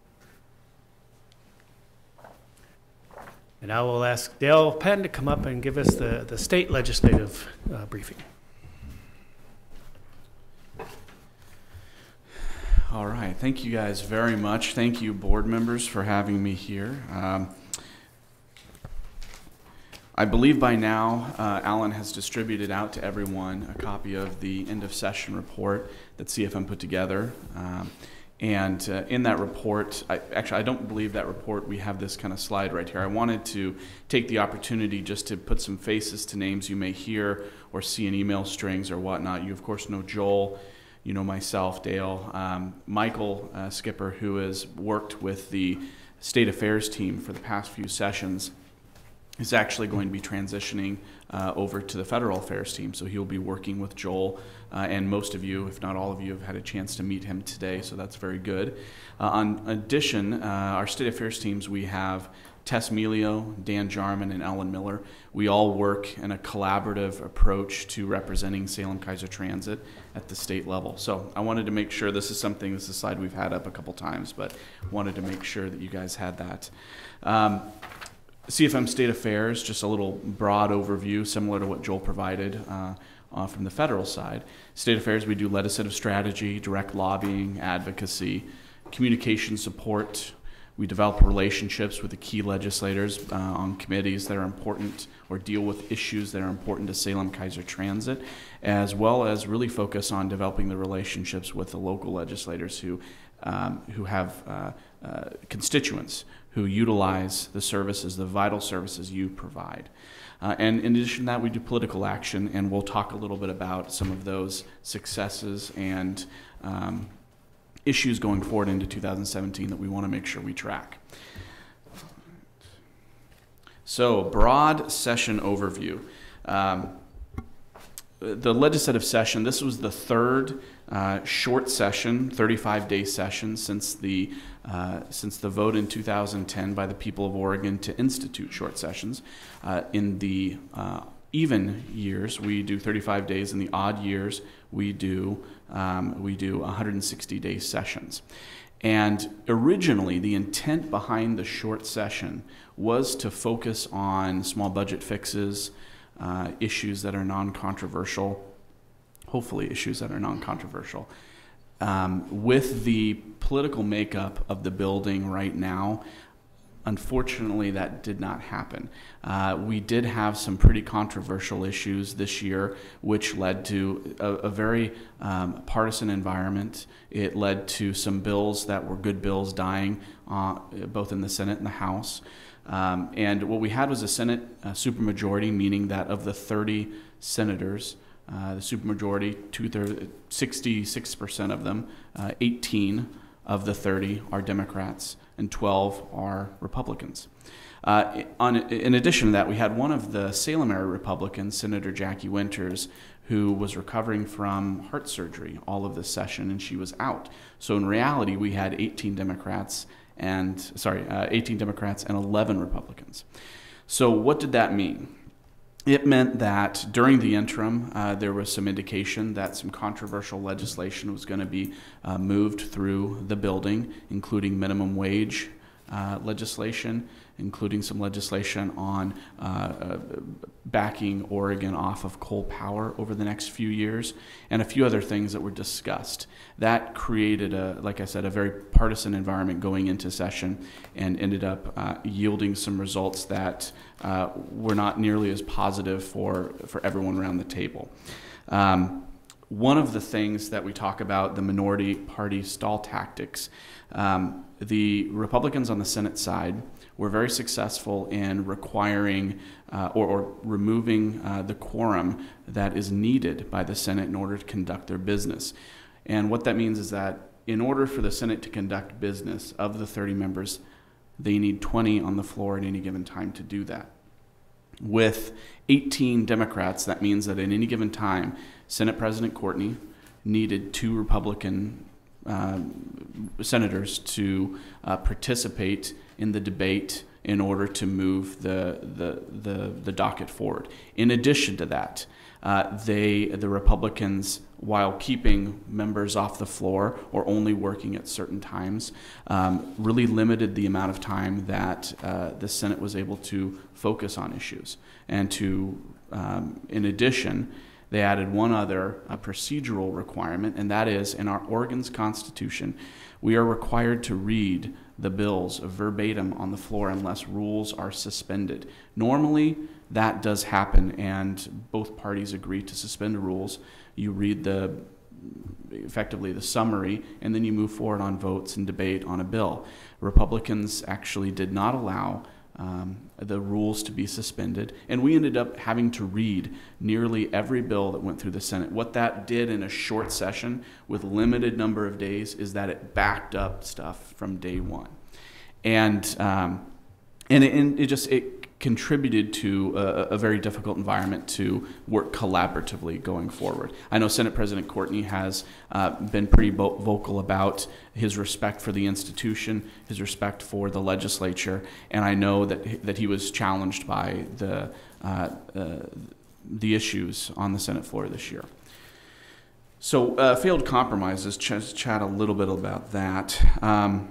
job. And I will ask Dale Penn to come up and give us the, the state legislative uh, briefing. All right. Thank you guys very much. Thank you, board members, for having me here. Um, I believe by now, uh, Alan has distributed out to everyone a copy of the end of session report that C F M put together. Um, and uh, in that report, I, actually I don't believe that report, we have this kind of slide right here. I wanted to take the opportunity just to put some faces to names you may hear or see in email strings or whatnot. You of course know Joel, you know myself, Dale, um, Michael uh, Skipper, who has worked with the State Affairs team for the past few sessions, is actually going to be transitioning uh, over to the Federal Affairs team. So he'll be working with Joel, uh, and most of you, if not all of you, have had a chance to meet him today, so that's very good. Uh, in addition, uh, our State Affairs teams, we have Tess Melio, Dan Jarman, and Ellen Miller. We all work in a collaborative approach to representing Salem-Keizer Transit at the state level. So I wanted to make sure, this is something, this is a slide we've had up a couple times, but wanted to make sure that you guys had that. Um, C F M State Affairs, just a little broad overview, similar to what Joel provided uh, uh, from the federal side. State Affairs, we do legislative strategy, direct lobbying, advocacy, communication support. We develop relationships with the key legislators uh, on committees that are important or deal with issues that are important to Salem-Keizer Transit, as well as really focus on developing the relationships with the local legislators who, um, who have uh, uh, constituents who utilize the services, the vital services you provide. Uh, and in addition to that, we do political action, and we'll talk a little bit about some of those successes and um, issues going forward into two thousand seventeen that we want to make sure we track. So, broad session overview. Um, the legislative session, this was the third uh, short session, thirty-five day session since the uh, since the vote in two thousand ten by the people of Oregon to institute short sessions. Uh, in the uh, even years, we do thirty-five days. In the odd years, we do um, we do one hundred sixty day sessions. And originally, the intent behind the short session was to focus on small budget fixes, uh, issues that are non-controversial, hopefully issues that are non-controversial. Um, with the political makeup of the building right now, unfortunately, that did not happen. Uh, we did have some pretty controversial issues this year, which led to a, a very um, partisan environment. It led to some bills that were good bills dying, uh, both in the Senate and the House. Um, and what we had was a Senate uh, supermajority, meaning that of the thirty senators, uh, the supermajority, two-thirds, sixty-six percent of them, uh, eighteen of the thirty are Democrats, and twelve are Republicans. Uh, on, in addition to that, we had one of the Salem area Republicans, Senator Jackie Winters, who was recovering from heart surgery all of this session, and she was out. So in reality, we had eighteen Democrats and sorry, uh, eighteen Democrats and eleven Republicans. So what did that mean? It meant that during the interim, uh, there was some indication that some controversial legislation was going to be uh, moved through the building, including minimum wage uh, legislation, including some legislation on uh, uh, backing Oregon off of coal power over the next few years, and a few other things that were discussed. That created, a, like I said, a very partisan environment going into session, and ended up uh, yielding some results that uh, were not nearly as positive for, for everyone around the table. Um, One of the things that we talk about, the minority party stall tactics, um, the Republicans on the Senate side were very successful in requiring uh, or, or removing uh, the quorum that is needed by the Senate in order to conduct their business. And what that means is that in order for the Senate to conduct business, of the thirty members, they need twenty on the floor at any given time to do that. With eighteen Democrats, that means that at any given time, Senate President Courtney needed two Republican uh, senators to uh, participate in the debate in order to move the, the, the, the docket forward. In addition to that, uh, they, the Republicans, while keeping members off the floor or only working at certain times, um, really limited the amount of time that uh, the Senate was able to focus on issues. And to, um, in addition, they added one other a procedural requirement, and that is in our Oregon's Constitution, we are required to read the bills verbatim on the floor unless rules are suspended. Normally, that does happen, and both parties agree to suspend rules. You read the effectively the summary, and then you move forward on votes and debate on a bill. Republicans actually did not allow um, the rules to be suspended, and we ended up having to read nearly every bill that went through the Senate. What that did in a short session with limited number of days is that it backed up stuff from day one. And, um, and, it, and it just, it contributed to a, a very difficult environment to work collaboratively going forward. I know Senate President Courtney has uh, been pretty vo vocal about his respect for the institution, his respect for the legislature, and I know that that he was challenged by the uh, uh, the issues on the Senate floor this year. So uh, failed compromises, ch chat a little bit about that. Um,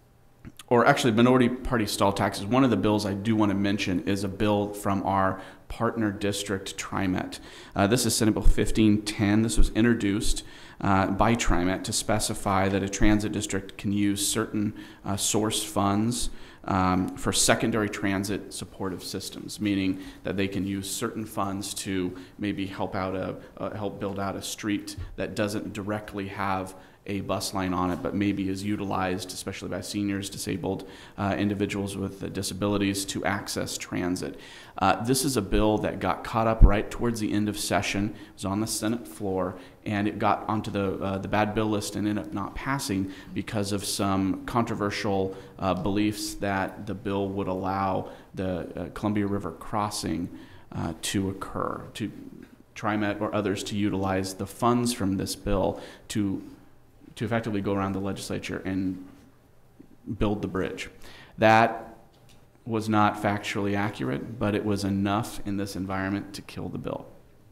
or actually minority party stall taxes. One of the bills I do want to mention is a bill from our partner district, TriMet. Uh, this is Senate Bill fifteen ten. This was introduced uh, by TriMet to specify that a transit district can use certain uh, source funds um, for secondary transit supportive systems, meaning that they can use certain funds to maybe help out a, uh, help build out a street that doesn't directly have a bus line on it, but maybe is utilized, especially by seniors, disabled uh, individuals with uh, disabilities, to access transit. Uh, this is a bill that got caught up right towards the end of session. It was on the Senate floor, and it got onto the, uh, the bad bill list and ended up not passing because of some controversial uh, beliefs that the bill would allow the uh, Columbia River crossing uh, to occur, to TriMet or others to utilize the funds from this bill to to effectively go around the legislature and build the bridge. That was not factually accurate, but it was enough in this environment to kill the bill.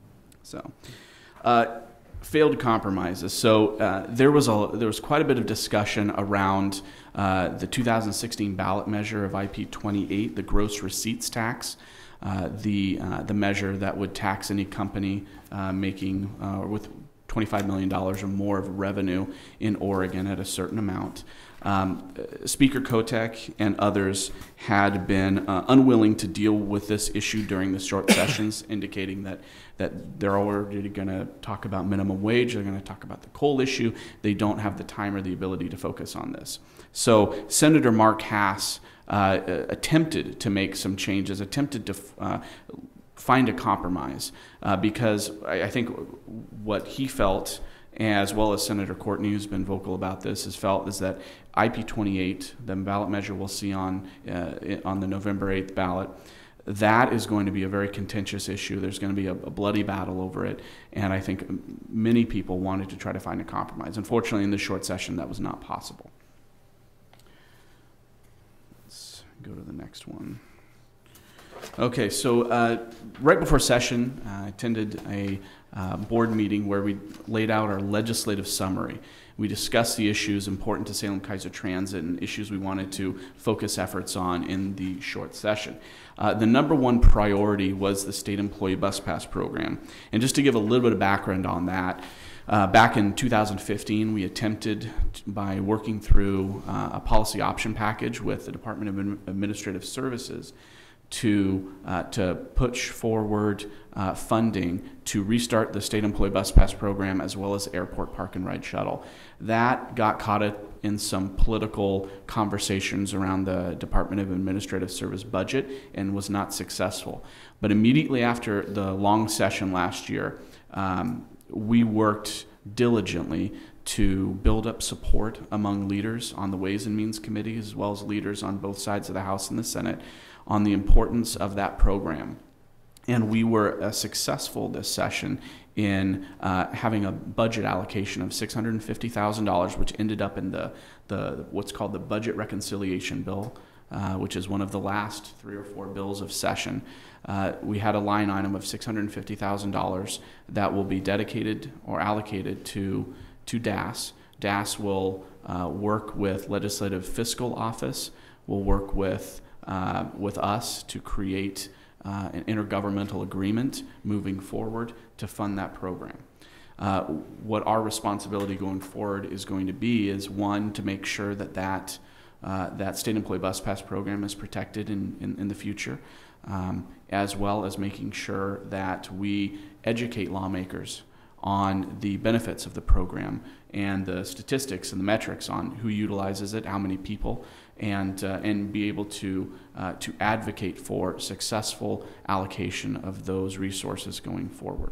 So, uh, failed compromises. So uh, there was a there was quite a bit of discussion around uh, the two thousand sixteen ballot measure of I P twenty-eight, the gross receipts tax. Uh, the uh, the measure that would tax any company uh, making uh, with twenty-five million dollars or more of revenue in Oregon at a certain amount. Um, Speaker Kotek and others had been uh, unwilling to deal with this issue during the short sessions, indicating that, that they're already going to talk about minimum wage, they're going to talk about the coal issue, they don't have the time or the ability to focus on this. So Senator Mark Hass uh, attempted to make some changes, attempted to uh, find a compromise, uh, because I, I think what he felt, as well as Senator Courtney, who's been vocal about this, has felt is that I P twenty-eight, the ballot measure we'll see on, uh, on the November eighth ballot, that is going to be a very contentious issue. There's going to be a, a bloody battle over it, and I think many people wanted to try to find a compromise. Unfortunately, in this short session, that was not possible. Let's go to the next one. Okay, so uh, right before session, uh, I attended a uh, board meeting where we laid out our legislative summary. We discussed the issues important to Salem Keizer Transit and issues we wanted to focus efforts on in the short session. Uh, the number one priority was the state employee bus pass program. And just to give a little bit of background on that, Uh, back in two thousand fifteen, we attempted, to, by working through uh, a policy option package with the Department of Administrative Services, to uh, to push forward uh, funding to restart the state employee bus pass program as well as airport park and ride shuttle. That got caught up in some political conversations around the Department of Administrative Service budget and was not successful. But immediately after the long session last year, um, we worked diligently to build up support among leaders on the Ways and Means Committee, as well as leaders on both sides of the House and the Senate, on the importance of that program. And we were uh, successful this session in uh, having a budget allocation of six hundred fifty thousand dollars, which ended up in the, the what's called the Budget Reconciliation Bill, uh, which is one of the last three or four bills of session. Uh, we had a line item of six hundred fifty thousand dollars that will be dedicated or allocated to, to D A S. D A S will uh, work with Legislative Fiscal Office, will work with, uh, with us to create uh, an intergovernmental agreement moving forward to fund that program. Uh, what our responsibility going forward is going to be is, one, to make sure that that uh, that state employee bus pass program is protected in, in, in the future, um, as well as making sure that we educate lawmakers on the benefits of the program and the statistics and the metrics on who utilizes it, how many people, and uh, and be able to uh, to advocate for successful allocation of those resources going forward.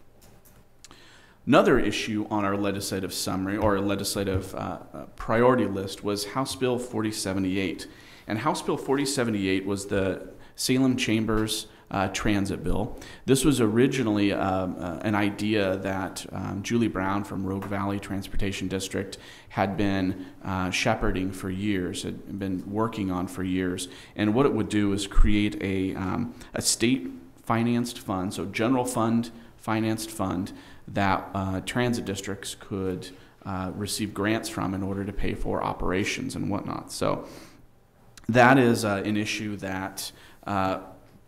Another issue on our legislative summary or legislative uh, uh, priority list was House Bill forty seventy-eight, and House Bill forty seventy-eight was the Salem Chambers Uh, transit bill. This was originally um, uh, an idea that um, Julie Brown from Rogue Valley Transportation District had been uh, shepherding for years, had been working on for years. And what it would do is create a, um, a state-financed fund, so general fund, financed fund, that uh, transit districts could uh, receive grants from in order to pay for operations and whatnot. So that is uh, an issue that uh,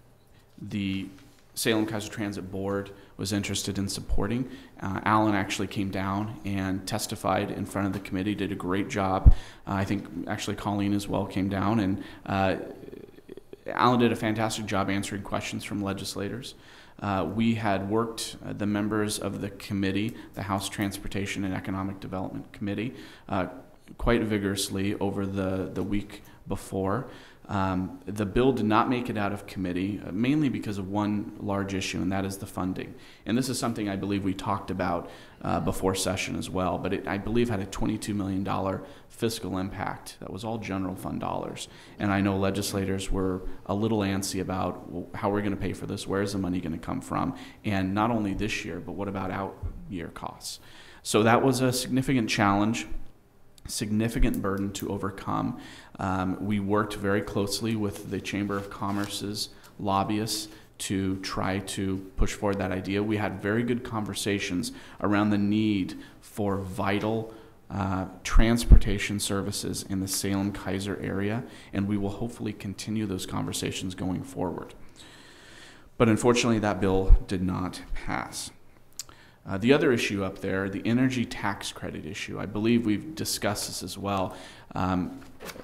the Salem Keizer Transit Board was interested in supporting. Uh, Alan actually came down and testified in front of the committee, did a great job. Uh, I think actually Colleen as well came down, and uh, Alan did a fantastic job answering questions from legislators. Uh, we had worked, uh, the members of the committee, the House Transportation and Economic Development Committee, uh, quite vigorously over the, the week before. Um, the bill did not make it out of committee, uh, mainly because of one large issue, and that is the funding. And this is something I believe we talked about uh, before session as well, but it, I believe, had a twenty-two million dollar fiscal impact. That was all general fund dollars. And I know legislators were a little antsy about, well, how we're going to pay for this, where is the money going to come from, and not only this year, but what about out year costs? So that was a significant challenge, significant burden to overcome. Um, we worked very closely with the Chamber of Commerce's lobbyists to try to push forward that idea. We had very good conversations around the need for vital uh, transportation services in the Salem Keizer area, and we will hopefully continue those conversations going forward. But unfortunately, that bill did not pass. Uh, the other issue up there, the energy tax credit issue, I believe we've discussed this as well. Um,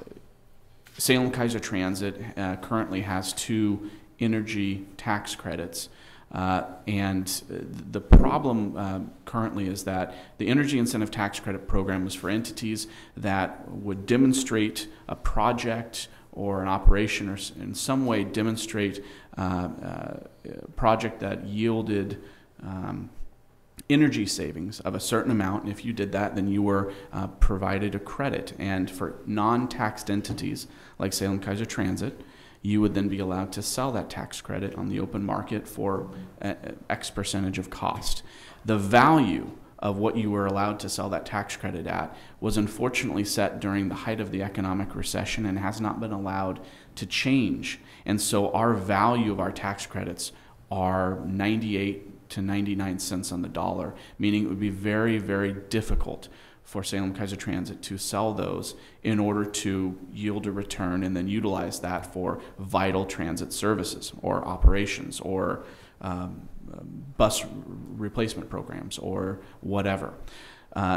Salem Keizer Transit uh, currently has two energy tax credits. Uh, and the problem uh, currently is that the Energy Incentive Tax Credit Program was for entities that would demonstrate a project or an operation or in some way demonstrate uh, uh, a project that yielded um, energy savings of a certain amount, and if you did that, then you were uh, provided a credit. And for non-taxed entities like Salem Keizer Transit, you would then be allowed to sell that tax credit on the open market for uh, X percentage of cost. The value of what you were allowed to sell that tax credit at was unfortunately set during the height of the economic recession and has not been allowed to change. And so our value of our tax credits are ninety-eight to ninety-nine cents on the dollar, meaning it would be very, very difficult for Salem Keizer Transit to sell those in order to yield a return and then utilize that for vital transit services or operations or um, bus replacement programs or whatever. Uh,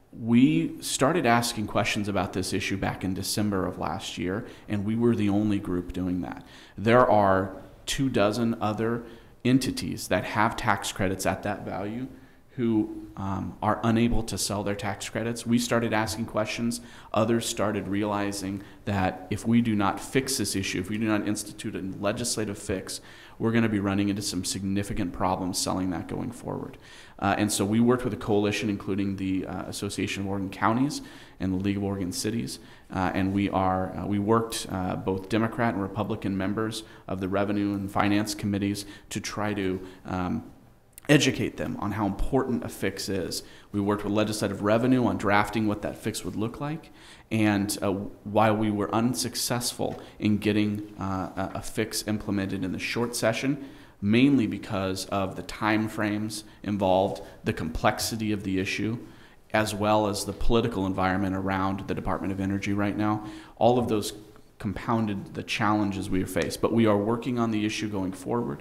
we started asking questions about this issue back in December of last year, and we were the only group doing that. There are two dozen other entities that have tax credits at that value who um, are unable to sell their tax credits. We started asking questions. Others started realizing that if we do not fix this issue, if we do not institute a legislative fix, we're going to be running into some significant problems selling that going forward. Uh, and so we worked with a coalition, including the uh, Association of Oregon Counties and the League of Oregon Cities, uh, and we are uh, we worked uh, both Democrat and Republican members of the Revenue and Finance committees to try to um, educate them on how important a fix is. We worked with Legislative Revenue on drafting what that fix would look like, and uh, while we were unsuccessful in getting uh, a fix implemented in the short session, mainly because of the time frames involved, the complexity of the issue, as well as the political environment around the Department of Energy right now, all of those compounded the challenges we face. But we are working on the issue going forward.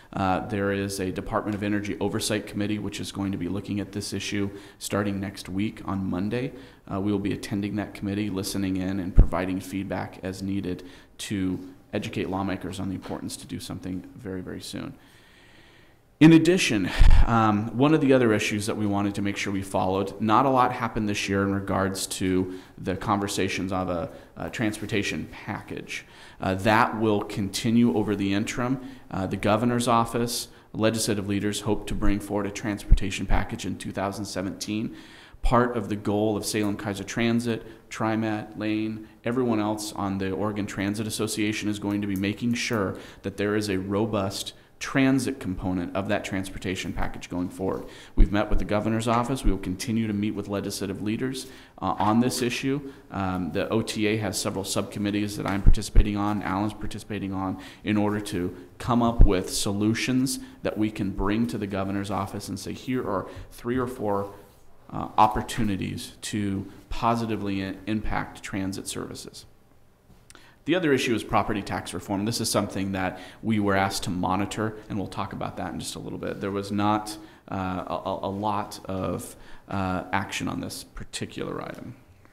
Uh, there is a Department of Energy Oversight Committee which is going to be looking at this issue starting next week on Monday. Uh, we will be attending that committee, listening in, and providing feedback as needed to educate lawmakers on the importance to do something very, very soon. In addition, um, one of the other issues that we wanted to make sure we followed, not a lot happened this year in regards to the conversations of a, a transportation package. Uh, that will continue over the interim. Uh, the governor's office, legislative leaders hope to bring forward a transportation package in two thousand seventeen. Part of the goal of Salem Kaiser Transit, TriMet, Lane, everyone else on the Oregon Transit Association is going to be making sure that there is a robust transit component of that transportation package going forward. We've met with the governor's office. We will continue to meet with legislative leaders uh, on this issue. Um, the O T A has several subcommittees that I'm participating on, Alan's participating on, in order to come up with solutions that we can bring to the governor's office and say, here are three or four uh, opportunities to positively in- impact transit services. The other issue is property tax reform. This is something that we were asked to monitor, and we'll talk about that in just a little bit. There was not uh, a, a lot of uh, action on this particular item.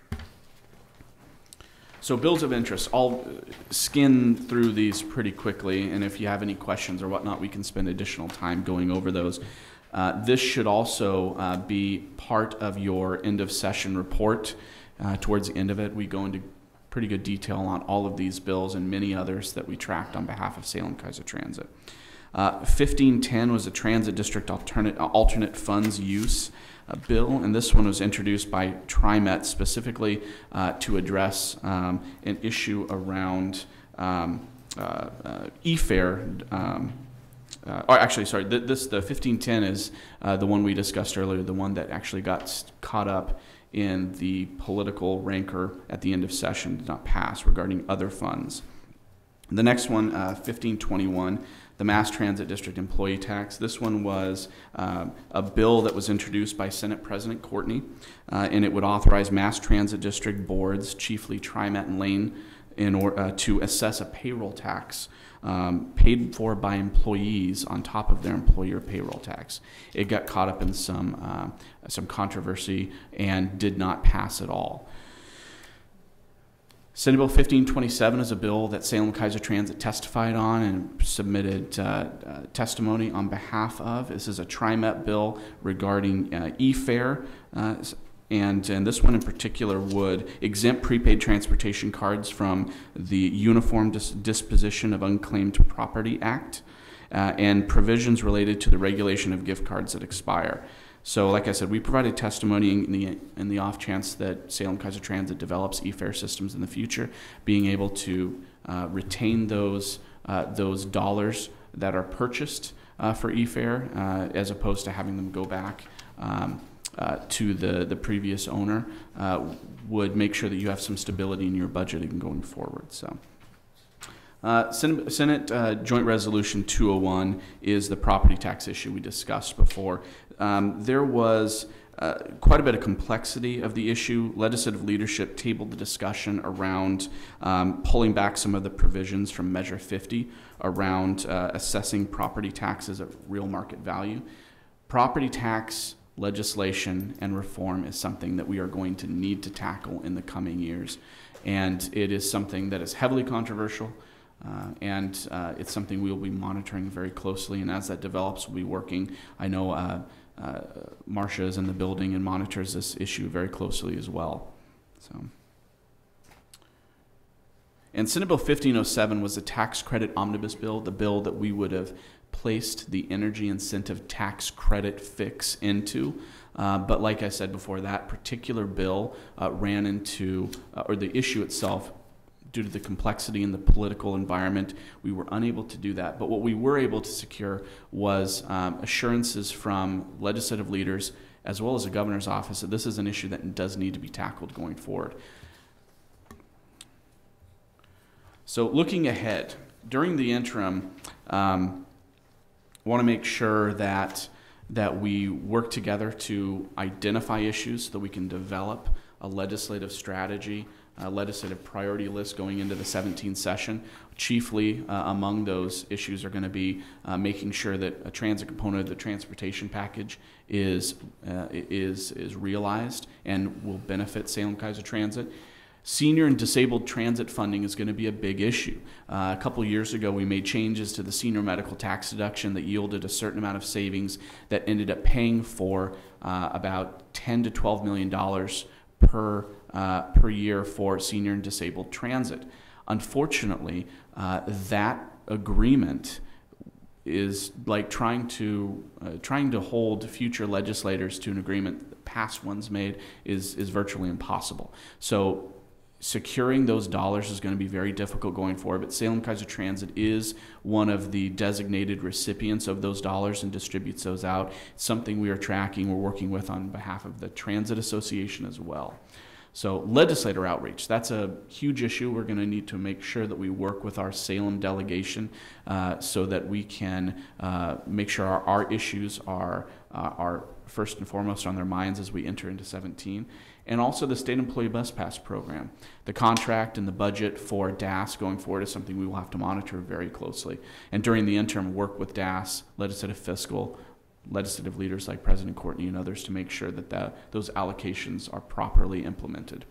So bills of interest, I'll skin through these pretty quickly, and if you have any questions or whatnot, we can spend additional time going over those. Uh, this should also uh, be part of your end of session report. Uh, towards the end of it, we go into pretty good detail on all of these bills and many others that we tracked on behalf of Salem Kaiser Transit. Uh, fifteen ten was a transit district alternate, uh, alternate funds use uh, bill, and this one was introduced by TriMet specifically uh, to address um, an issue around um, uh, uh, e-fare. Um, uh, or actually, sorry, th this the fifteen ten is uh, the one we discussed earlier, the one that actually got caught up in the political rancor at the end of session, did not pass, regarding other funds. The next one, uh, fifteen twenty-one, the Mass Transit District Employee Tax. This one was uh, a bill that was introduced by Senate President Courtney, uh, and it would authorize Mass Transit District boards, chiefly TriMet and Lane, in or, uh, to assess a payroll tax Um, paid for by employees on top of their employer payroll tax. It got caught up in some uh, some controversy and did not pass at all. Senate Bill fifteen twenty-seven is a bill that Salem Kaiser Transit testified on and submitted uh, uh, testimony on behalf of. This is a TriMet bill regarding uh, e-fare. Uh, And, and this one in particular would exempt prepaid transportation cards from the Uniform Dis Disposition of Unclaimed Property Act uh, and provisions related to the regulation of gift cards that expire. So like I said, we provided testimony in the, in the off chance that Salem Kaiser Transit develops e-fare systems in the future, being able to uh, retain those, uh, those dollars that are purchased uh, for e-fare uh, as opposed to having them go back um, Uh, to the, the previous owner, uh, would make sure that you have some stability in your budgeting going forward. So, uh, Senate, Senate uh, Joint Resolution two oh one is the property tax issue we discussed before. Um, there was uh, quite a bit of complexity of the issue. Legislative leadership tabled the discussion around um, pulling back some of the provisions from Measure fifty around uh, assessing property taxes at real market value. Property tax legislation and reform is something that we are going to need to tackle in the coming years. And it is something that is heavily controversial, uh, and uh, it's something we will be monitoring very closely. And as that develops, we'll be working. I know uh, uh, Marcia is in the building and monitors this issue very closely as well. So. And Senate Bill fifteen oh seven was a tax credit omnibus bill, the bill that we would have placed the energy incentive tax credit fix into. Uh, but like I said before, that particular bill uh, ran into, uh, or the issue itself, due to the complexity in the political environment, we were unable to do that. But what we were able to secure was um, assurances from legislative leaders as well as the governor's office that this is an issue that does need to be tackled going forward. So looking ahead, during the interim, um, I want to make sure that that we work together to identify issues so that we can develop a legislative strategy, a legislative priority list going into the seventeenth session. Chiefly uh, among those issues are going to be uh, making sure that a transit component of the transportation package is, uh, is, is realized and will benefit Salem-Keizer Transit. Senior and disabled transit funding is going to be a big issue. Uh, a couple years ago, we made changes to the senior medical tax deduction that yielded a certain amount of savings that ended up paying for uh, about ten to twelve million dollars per, uh, per year for senior and disabled transit. Unfortunately, uh, that agreement is like trying to uh, trying to hold future legislators to an agreement that past ones made is is virtually impossible. So securing those dollars is going to be very difficult going forward, but Salem-Keizer Transit is one of the designated recipients of those dollars and distributes those out. It's something we are tracking, we're working with on behalf of the Transit Association as well. So legislator outreach, that's a huge issue. We're going to need to make sure that we work with our Salem delegation uh, so that we can uh, make sure our, our issues are, uh, are first and foremost on their minds as we enter into seventeen. And also the State Employee Bus Pass program. The contract and the budget for D A S going forward is something we will have to monitor very closely. And during the interim, work with D A S, legislative fiscal, legislative leaders like President Courtney and others to make sure that that those allocations are properly implemented.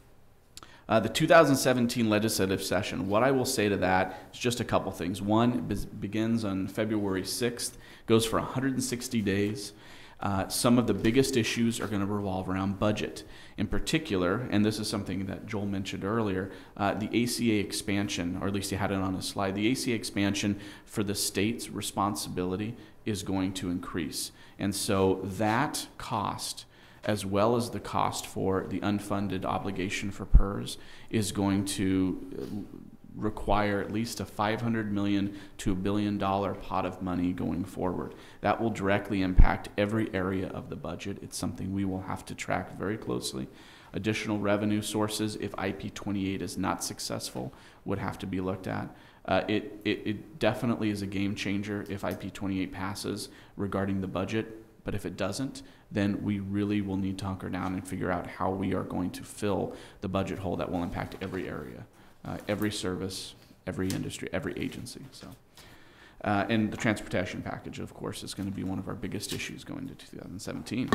Uh, the two thousand seventeen legislative session, what I will say to that is just a couple things. One, it begins on February sixth, goes for one hundred sixty days. Uh, some of the biggest issues are going to revolve around budget. In particular, and this is something that Joel mentioned earlier, uh, the A C A expansion, or at least he had it on his slide, the A C A expansion for the state's responsibility is going to increase. And so that cost, as well as the cost for the unfunded obligation for P E R S, is going to require at least a five hundred million dollars to a billion dollar pot of money going forward. That will directly impact every area of the budget. It's something we will have to track very closely. Additional revenue sources, if I P twenty-eight is not successful, would have to be looked at. Uh, it, it, it definitely is a game changer if I P twenty-eight passes regarding the budget, but if it doesn't, then we really will need to hunker down and figure out how we are going to fill the budget hole that will impact every area. Uh, every service, every industry, every agency. So, uh, and the transportation package, of course, is going to be one of our biggest issues going into two thousand seventeen.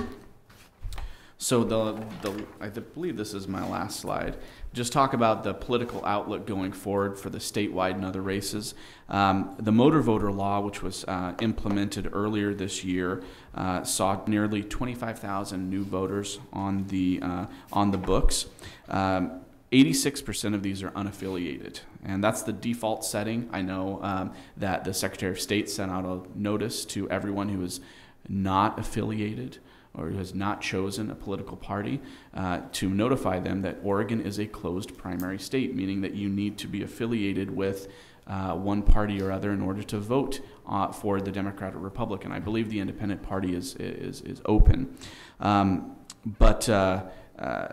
So the, the I believe this is my last slide. Just talk about the political outlook going forward for the statewide and other races. Um, the motor voter law, which was uh, implemented earlier this year, uh, saw nearly twenty-five thousand new voters on the uh, on the books. Um, eighty-six percent of these are unaffiliated, and that's the default setting. I know um, that the Secretary of State sent out a notice to everyone who is not affiliated or who has not chosen a political party uh, to notify them that Oregon is a closed primary state, meaning that you need to be affiliated with uh, one party or other in order to vote uh, for the Democrat or Republican. I believe the Independent Party is, is, is open. Um, but uh, uh,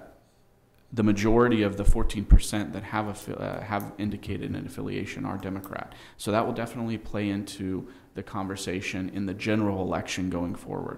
the majority of the fourteen percent that have, uh, have indicated an affiliation are Democrat. So that will definitely play into the conversation in the general election going forward.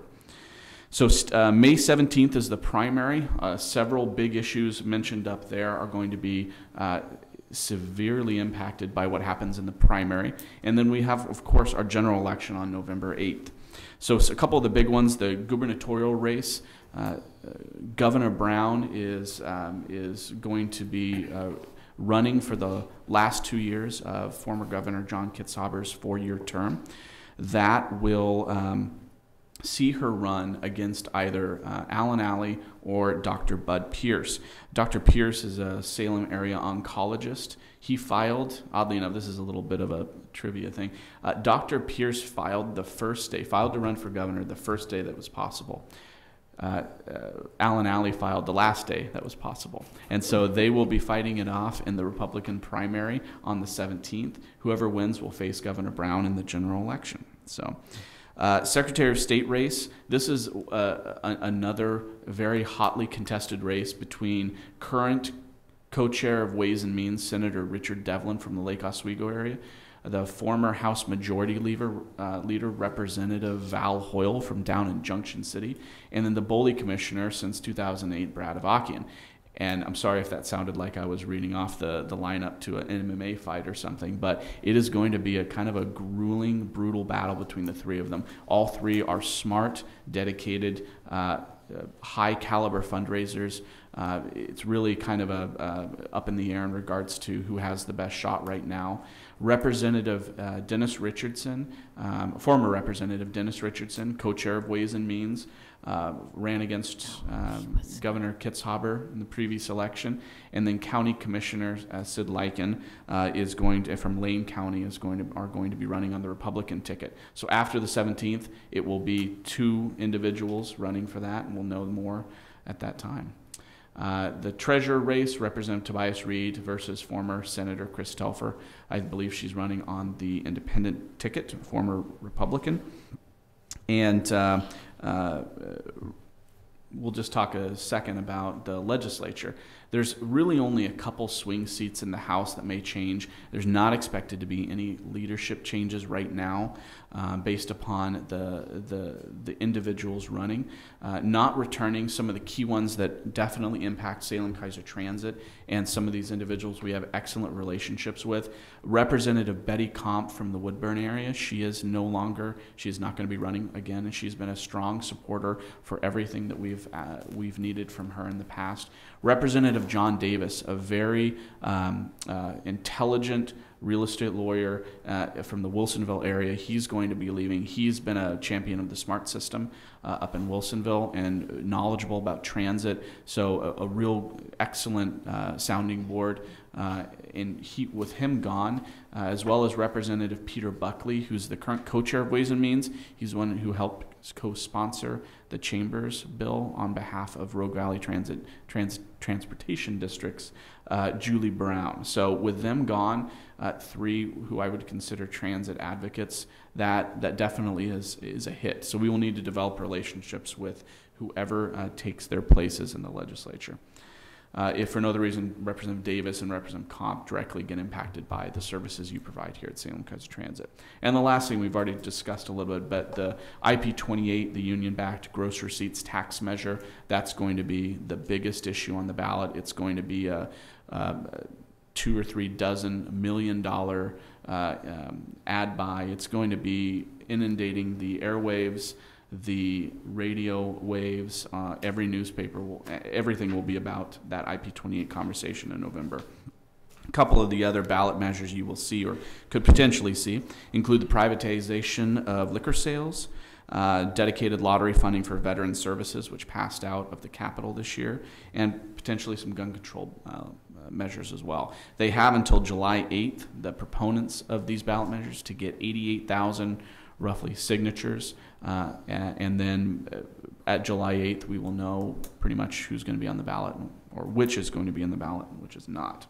So uh, May seventeenth is the primary. Uh, several big issues mentioned up there are going to be uh, severely impacted by what happens in the primary. And then we have, of course, our general election on November eighth. So a couple of the big ones, the gubernatorial race. Uh, Governor Brown is, um, is going to be uh, running for the last two years of former Governor John Kitzhaber's four-year term. That will um, see her run against either uh, Alan Alley or Doctor Bud Pierce. Doctor Pierce is a Salem area oncologist. He filed, oddly enough, this is a little bit of a trivia thing. Uh, Doctor Pierce filed the first day, filed to run for governor the first day that was possible. Uh, uh, Alan Alley filed the last day that was possible. And so they will be fighting it off in the Republican primary on the seventeenth. Whoever wins will face Governor Brown in the general election. So, uh, Secretary of State race, this is uh, a another very hotly contested race between current co-chair of Ways and Means, Senator Richard Devlin from the Lake Oswego area, the former House Majority Leader, uh, leader Representative Val Hoyle from down in Junction City, and then the Boley Commissioner since two thousand eight, Brad Avakian. And I'm sorry if that sounded like I was reading off the, the lineup to an M M A fight or something, but it is going to be a kind of a grueling, brutal battle between the three of them. All three are smart, dedicated, uh, uh, high caliber fundraisers. Uh, it's really kind of a, uh, up in the air in regards to who has the best shot right now. Representative uh, Dennis Richardson, um, former Representative Dennis Richardson, co-chair of Ways and Means, uh, ran against um, Governor Kitzhaber in the previous election, and then County Commissioner uh, Sid Lyken uh, is going to, from Lane County, is going to are going to be running on the Republican ticket. So after the seventeenth, it will be two individuals running for that, and we'll know more at that time. Uh, the treasurer race, Representative Tobias Reed versus former Senator Chris Telfer. I believe she's running on the independent ticket, former Republican. And uh, uh, we'll just talk a second about the legislature. There's really only a couple swing seats in the House that may change. There's not expected to be any leadership changes right now uh, based upon the, the, the individuals running. Uh, not returning some of the key ones that definitely impact Salem-Keizer Transit, and some of these individuals we have excellent relationships with. Representative Betty Comp from the Woodburn area, she is no longer, she is not going to be running again, and she's been a strong supporter for everything that we've, uh, we've needed from her in the past. Representative John Davis, a very um, uh, intelligent real estate lawyer uh, from the Wilsonville area. He's going to be leaving. He's been a champion of the SMART system uh, up in Wilsonville and knowledgeable about transit. So a, a real excellent uh, sounding board. Uh, and he, with him gone, uh, as well as Representative Peter Buckley, who's the current co-chair of Ways and Means. He's the one who helped co-sponsor the Chambers bill on behalf of Rogue Valley Transit Trans, Transportation Districts, uh, Julie Brown. So with them gone, uh, three who I would consider transit advocates, that, that definitely is, is a hit. So we will need to develop relationships with whoever uh, takes their places in the legislature. Uh, if for no other reason, Representative Davis and Representative Comp directly get impacted by the services you provide here at Salem-Keizer Transit. And the last thing we've already discussed a little bit, but the I P twenty-eight, the union-backed gross receipts tax measure, that's going to be the biggest issue on the ballot. It's going to be a, a two or three dozen million dollar uh, um, ad buy. It's going to be inundating the airwaves, the radio waves, uh, every newspaper, will, everything will be about that I P twenty-eight conversation in November. A couple of the other ballot measures you will see or could potentially see include the privatization of liquor sales, uh, dedicated lottery funding for veteran services, which passed out of the Capitol this year, and potentially some gun control uh, measures as well. They have until July eighth, the proponents of these ballot measures, to get eighty-eight thousand roughly signatures, uh, and, and then uh, at July eighth we will know pretty much who's going to be on the ballot, or which is going to be on the ballot and which is not.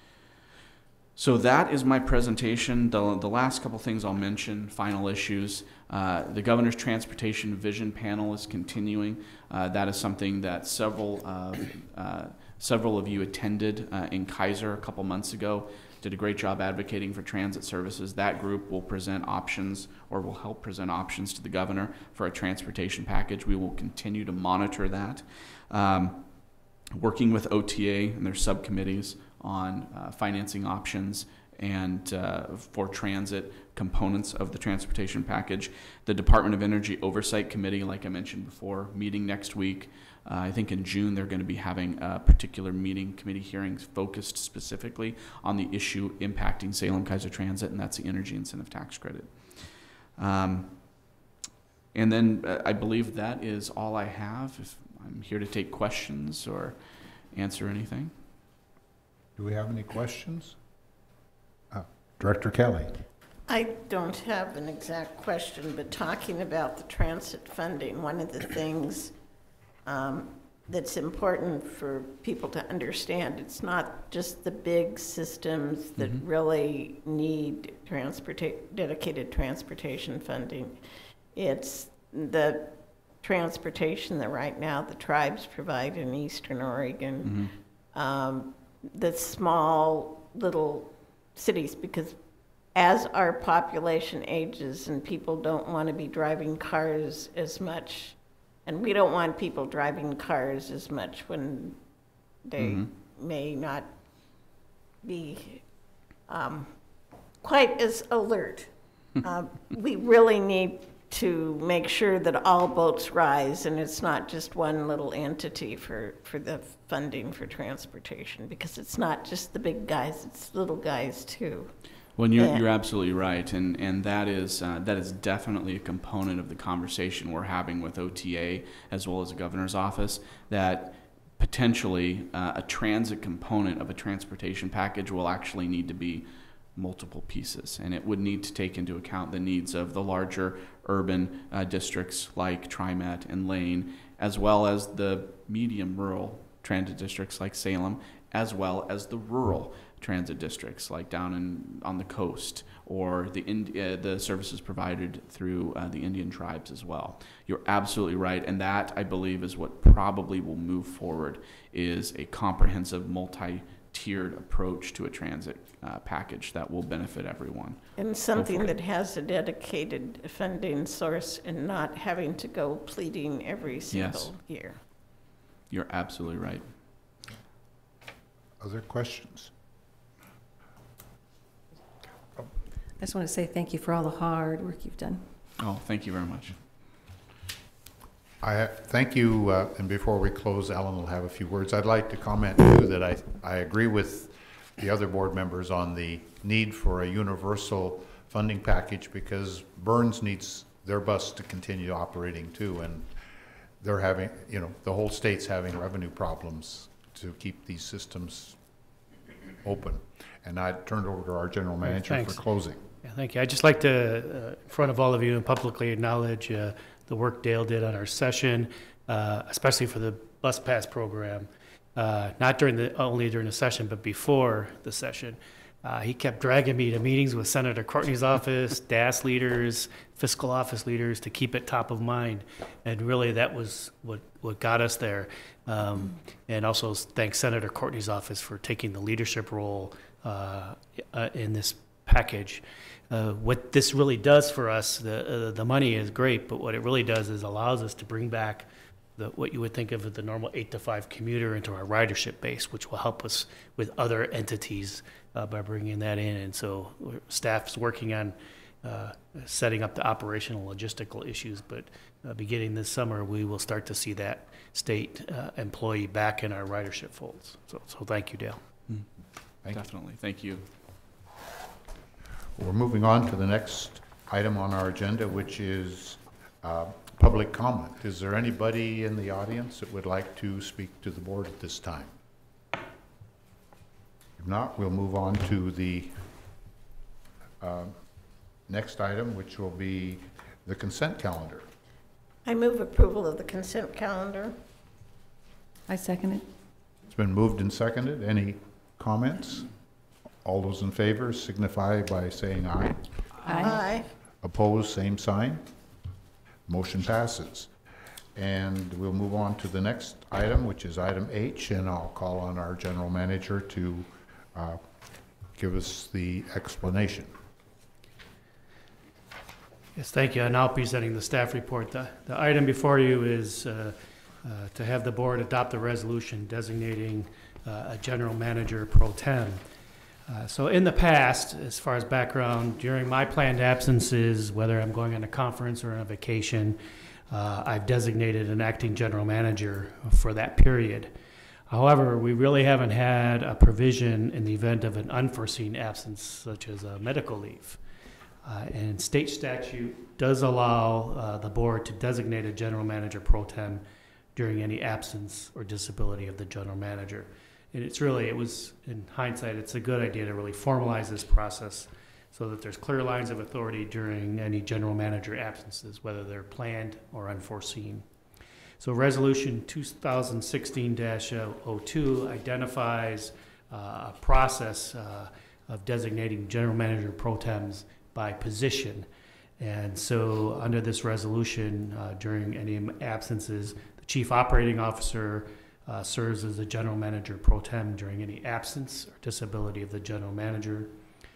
So that is my presentation. The, the last couple things I'll mention, final issues. Uh, the Governor's Transportation Vision Panel is continuing. Uh, that is something that several, uh, uh, several of you attended uh, in Keizer a couple months ago. Did a great job advocating for transit services. That group will present options, or will help present options to the governor for a transportation package. We will continue to monitor that. Um, working with O T A and their subcommittees on uh, financing options and uh, for transit components of the transportation package. The Department of Energy Oversight Committee, like I mentioned before, meeting next week. Uh, I think in June they're going to be having a particular meeting, committee hearings focused specifically on the issue impacting Salem-Keizer Transit, and that's the energy incentive tax credit. Um, and then uh, I believe that is all I have. If I'm here to take questions or answer anything. Do we have any questions? Uh, Director Kelly. I don't have an exact question, but talking about the transit funding, one of the things um, that's important for people to understand, it's not just the big systems that mm-hmm. really need transporta- dedicated transportation funding. It's the transportation that right now the tribes provide in Eastern Oregon, mm-hmm. um, the small little cities, because as our population ages and people don't want to be driving cars as much, and we don't want people driving cars as much when they mm-hmm. may not be um, quite as alert. uh, we really need to make sure that all boats rise, and it's not just one little entity for, for the funding for transportation, because it's not just the big guys, it's little guys too. Well, you're, Yeah. you're absolutely right, and, and that is uh, that is definitely a component of the conversation we're having with O T A as well as the governor's office, that potentially uh, a transit component of a transportation package will actually need to be multiple pieces, and it would need to take into account the needs of the larger urban uh, districts like TriMet and Lane, as well as the medium rural transit districts like Salem, as well as the rural transit districts like down in on the coast, or the uh, the services provided through uh, the Indian tribes as well. You're absolutely right, and that, I believe, is what probably will move forward, is a comprehensive multi-tiered approach to a transit uh, package that will benefit everyone. And something that has a dedicated funding source and not having to go pleading every single Yes. year. You're absolutely right. Other questions? I just want to say thank you for all the hard work you've done. Oh, thank you very much. I thank you, uh, and before we close, Alan will have a few words. I'd like to comment too that I, I agree with the other board members on the need for a universal funding package, because Burns needs their bus to continue operating too, and they're having, you know, the whole state's having revenue problems to keep these systems open. And I turned over to our general manager Thanks. for closing. Yeah, thank you. I'd just like to, uh, in front of all of you, publicly acknowledge uh, the work Dale did on our session, uh, especially for the bus pass program. Uh, not during the only during the session, but before the session. Uh, he kept dragging me to meetings with Senator Courtney's office, D A S leaders, fiscal office leaders, to keep it top of mind. And really, that was what, what got us there. Um, and also thank Senator Courtney's office for taking the leadership role uh, uh, in this package. Uh, what this really does for us, the uh, the money is great, but what it really does is allows us to bring back the, what you would think of as the normal eight to five commuter into our ridership base, which will help us with other entities uh, by bringing that in. And so we're, staff's working on uh, setting up the operational logistical issues, but uh, beginning this summer, we will start to see that state uh, employee back in our ridership folds. So, so thank you, Dale. Mm. Thank you. Definitely. Thank you. We're moving on to the next item on our agenda, which is uh, public comment. Is there anybody in the audience that would like to speak to the board at this time? If not, we'll move on to the uh, next item, which will be the consent calendar. I move approval of the consent calendar. I second it. It's been moved and seconded. Any comments? All those in favor signify by saying aye. Aye. Opposed, same sign. Motion passes. And we'll move on to the next item, which is item H, and I'll call on our general manager to uh, give us the explanation. Yes, thank you. I'm now presenting the staff report. The, the item before you is uh, uh, to have the board adopt a resolution designating uh, a general manager pro tem. Uh, so in the past, as far as background, during my planned absences, whether I'm going on a conference or on a vacation, uh, I've designated an acting general manager for that period. However, we really haven't had a provision in the event of an unforeseen absence, such as a medical leave. Uh, and state statute does allow uh, the board to designate a general manager pro tem during any absence or disability of the general manager. And it's really, it was, in hindsight, it's a good idea to really formalize this process so that there's clear lines of authority during any general manager absences, whether they're planned or unforeseen. So Resolution two thousand sixteen dash oh two identifies uh, a process uh, of designating general manager pro tems by position. And so under this resolution, uh, during any absences, the chief operating officer Uh, serves as the general manager pro tem during any absence or disability of the general manager.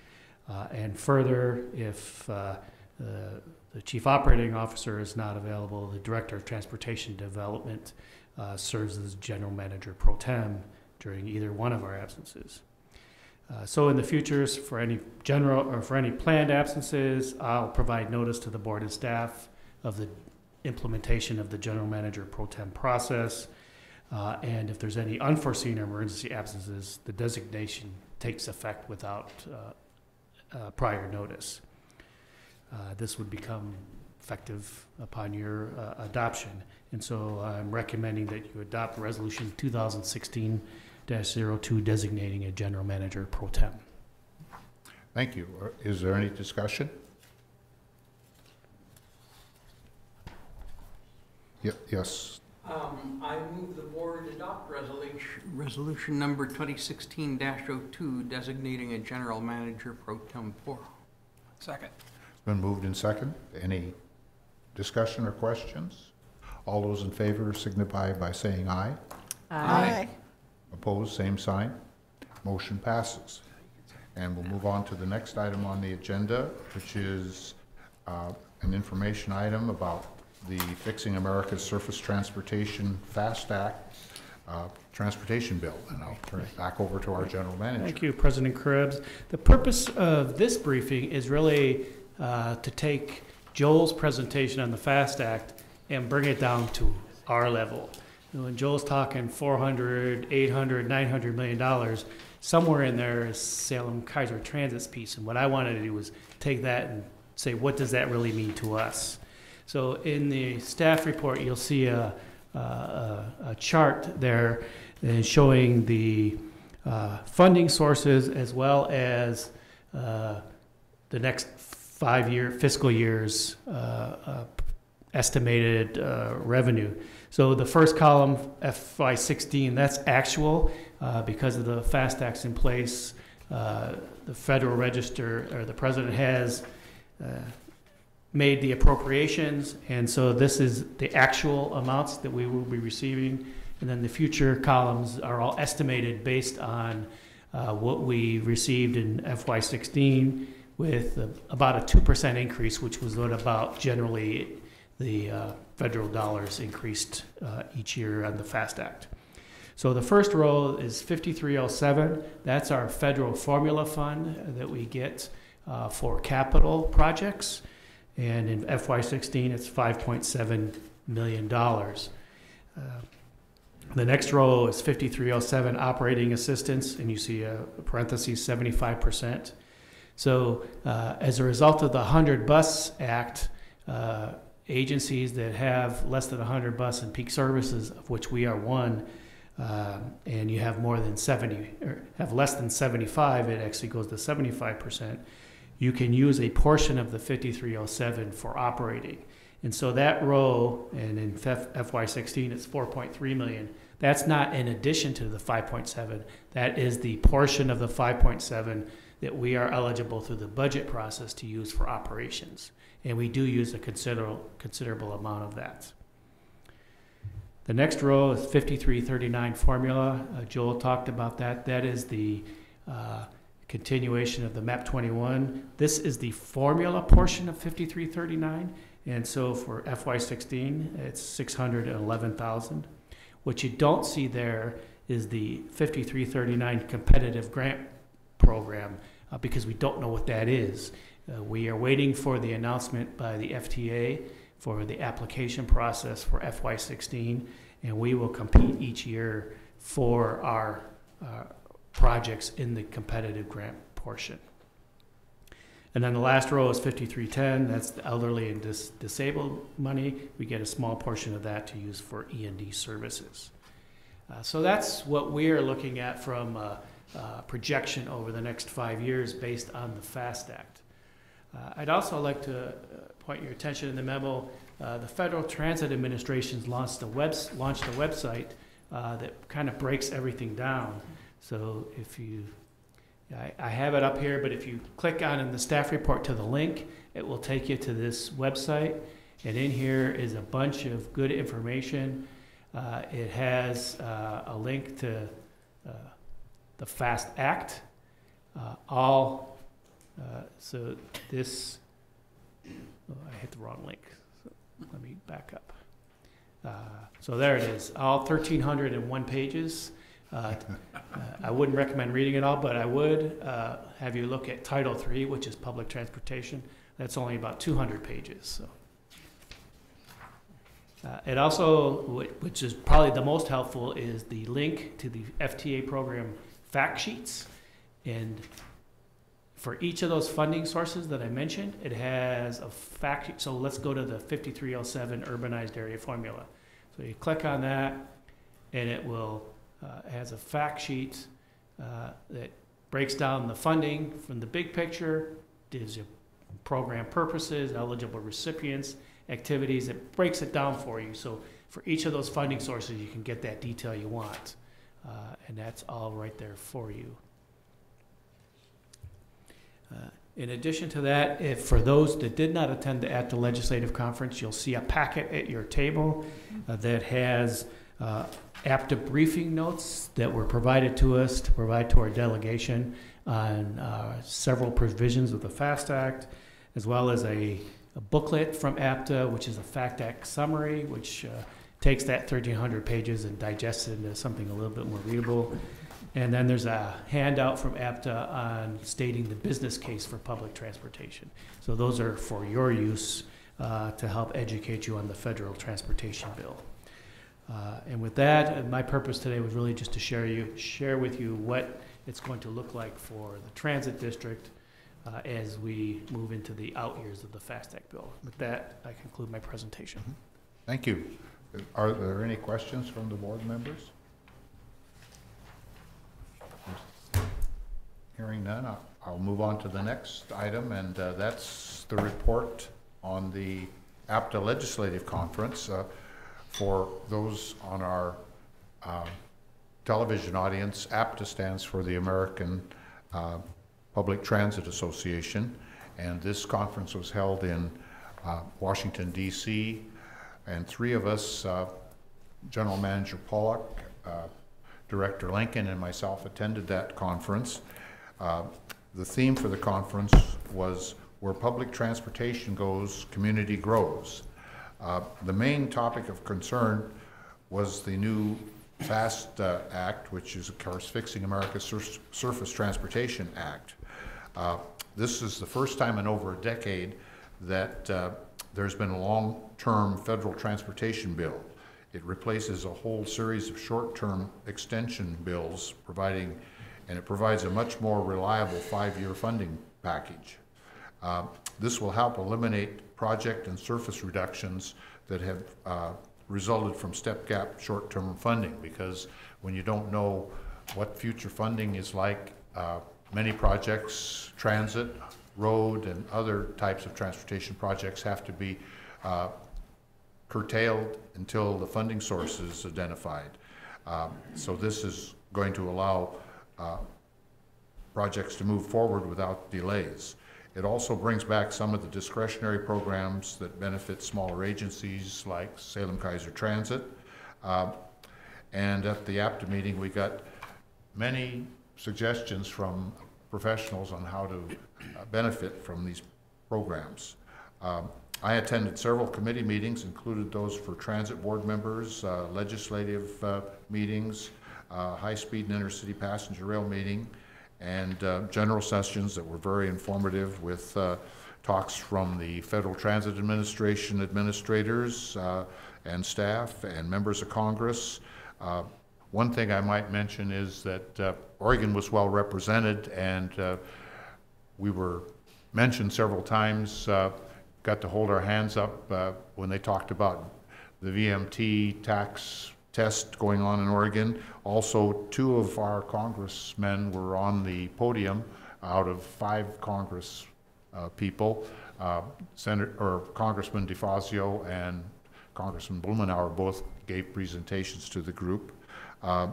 Uh, and further, if uh, the, the chief operating officer is not available, the director of transportation development uh, serves as general manager pro tem during either one of our absences. Uh, so in the futures, for any general or for any planned absences, I'll provide notice to the board and staff of the implementation of the general manager pro tem process. Uh, and if there's any unforeseen or emergency absences, the designation takes effect without uh, uh, prior notice. Uh, this would become effective upon your uh, adoption. And so I'm recommending that you adopt Resolution two thousand sixteen dash zero two designating a general manager pro tem. Thank you. Is there any discussion? Ye- Yes. Um, I move the board adopt resolution, resolution number twenty sixteen dash oh two designating a general manager pro tempore. Second. It's been moved in second. Any discussion or questions? All those in favor signify by saying aye. Aye. Opposed, same sign. Motion passes. And we'll move on to the next item on the agenda, which is uh, an information item about the Fixing America's Surface Transportation FAST Act uh, transportation bill. And I'll turn it back over to our general manager. Thank you, President Krebs. The purpose of this briefing is really uh, to take Joel's presentation on the FAST Act and bring it down to our level. You know, when Joel's talking four hundred, eight hundred, nine hundred million dollars, somewhere in there is Salem Kaiser Transit's piece. And what I wanted to do was take that and say, what does that really mean to us? So in the staff report, you'll see a, a, a chart there uh, showing the uh, funding sources as well as uh, the next five-year fiscal year's uh, uh, estimated uh, revenue. So the first column, F Y sixteen, that's actual uh, because of the FAST Acts in place. Uh, the Federal Register, or the President has uh, made the appropriations, and so this is the actual amounts that we will be receiving, and then the future columns are all estimated based on uh, what we received in F Y sixteen, with uh, about a two percent increase, which was what about generally the uh, federal dollars increased uh, each year on the FAST Act. So the first row is fifty-three oh seven. That's our federal formula fund that we get uh, for capital projects. And in F Y sixteen, it's five point seven million dollars. Uh, the next row is fifty-three oh seven operating assistance, and you see a parentheses seventy-five percent. So uh, as a result of the one hundred Bus Act, uh, agencies that have less than one hundred bus and peak services, of which we are one, uh, and you have more than seventy, or have less than seventy-five, it actually goes to seventy-five percent. You can use a portion of the fifty-three oh seven for operating. And so that row, and in F Y sixteen, it's four point three million. That's not in addition to the five point seven. That is the portion of the five point seven that we are eligible through the budget process to use for operations. And we do use a considerable, considerable amount of that. The next row is fifty-three thirty-nine formula. Uh, Joel talked about that. That is the uh, continuation of the MAP twenty-one. This is the formula portion of fifty-three thirty-nine, and so for F Y sixteen, it's six hundred eleven thousand. What you don't see there is the fifty-three thirty-nine competitive grant program uh, because we don't know what that is. Uh, we are waiting for the announcement by the F T A for the application process for F Y sixteen, and we will compete each year for our uh, projects in the competitive grant portion. And then the last row is fifty-three ten. That's the elderly and dis disabled money. We get a small portion of that to use for E and D services. Uh, so that's what we are looking at from a, a projection over the next five years based on the FAST Act. Uh, I'd also like to uh, point your attention in the memo. Uh, the Federal Transit Administration's launched a, web launched a website uh, that kind of breaks everything down. So if you, I, I have it up here, but if you click on in the staff report to the link, it will take you to this website. And in here is a bunch of good information. Uh, it has uh, a link to uh, the FAST Act, uh, all Uh, So this, oh, I hit the wrong link. So let me back up. Uh, So there it is, all thirteen hundred one pages. Uh, uh, I wouldn't recommend reading it all, but I would uh, have you look at Title three, which is public transportation. That's only about two hundred pages. So. Uh, It also, wh- which is probably the most helpful, is the link to the F T A program fact sheets. And for each of those funding sources that I mentioned, it has a fact sheet. So let's go to the fifty-three oh seven urbanized area formula. So you click on that, and it will uh, has a fact sheet uh, that breaks down the funding from the big picture, gives you program purposes, eligible recipients, activities. It breaks it down for you. So for each of those funding sources, you can get that detail you want. Uh, and that's all right there for you. Uh, in addition to that, if for those that did not attend the, at the legislative conference, you'll see a packet at your table uh, that has uh, APTA briefing notes that were provided to us to provide to our delegation on uh, several provisions of the FAST Act, as well as a, a booklet from APTA, which is a FACT Act summary, which uh, takes that thirteen hundred pages and digests it into something a little bit more readable. And then there's a handout from APTA on stating the business case for public transportation. So those are for your use uh, to help educate you on the federal transportation bill. Uh, and with that, my purpose today was really just to share you, share with you what it's going to look like for the transit district uh, as we move into the out years of the FAST Act bill. With that, I conclude my presentation. Thank you. Are there any questions from the board members? Hearing none, I'll- I'll move on to the next item, and uh, that's the report on the APTA Legislative Conference. Uh, for those on our uh, television audience, APTA stands for the American uh, Public Transit Association, and this conference was held in uh, Washington, D C, and three of us, uh, General Manager Pollock, uh, Director Lincoln, and myself attended that conference. Uh, the theme for the conference was "Where Public Transportation Goes, Community Grows." Uh, the main topic of concern was the new FAST uh, Act, which is, of course, Fixing America's Sur Surface Transportation Act. Uh, this is the first time in over a decade that uh, there's been a long-term federal transportation bill. It replaces a whole series of short-term extension bills, providing, and it provides a much more reliable five-year funding package. Uh, this will help eliminate project and surface reductions that have uh, resulted from stopgap short-term funding, because when you don't know what future funding is like, uh, many projects, transit, road, and other types of transportation projects have to be uh, curtailed until the funding source is identified. Um, so this is going to allow uh, projects to move forward without delays. It also brings back some of the discretionary programs that benefit smaller agencies like Salem-Keizer Transit. Uh, and at the APTA meeting, we got many suggestions from professionals on how to uh, benefit from these programs. Um, I attended several committee meetings, included those for transit board members, uh, legislative uh, meetings, uh, high-speed and intercity passenger rail meeting, and uh, general sessions that were very informative with uh, talks from the Federal Transit Administration administrators uh, and staff and members of Congress. Uh, one thing I might mention is that uh, Oregon was well represented, and uh, we were mentioned several times, uh, got to hold our hands up uh, when they talked about the V M T tax test going on in Oregon. Also, two of our congressmen were on the podium out of five Congress uh, people. Uh, Senator or Congressman DeFazio and Congressman Blumenauer both gave presentations to the group. Uh,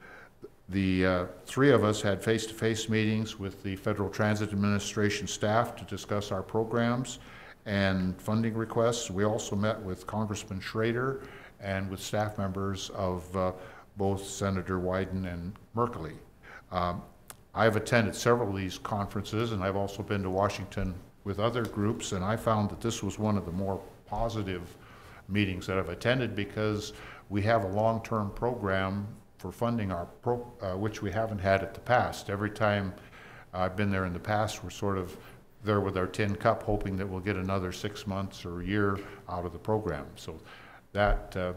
the uh, three of us had face-to-face meetings with the Federal Transit Administration staff to discuss our programs and funding requests. We also met with Congressman Schrader and with staff members of uh, both Senator Wyden and Merkley. Um, I've attended several of these conferences, and I've also been to Washington with other groups, and I found that this was one of the more positive meetings that I've attended, because we have a long-term program for funding our pro, uh, which we haven't had at the past. Every time I've been there in the past, we're sort of there with our tin cup, hoping that we'll get another six months or a year out of the program. So that uh,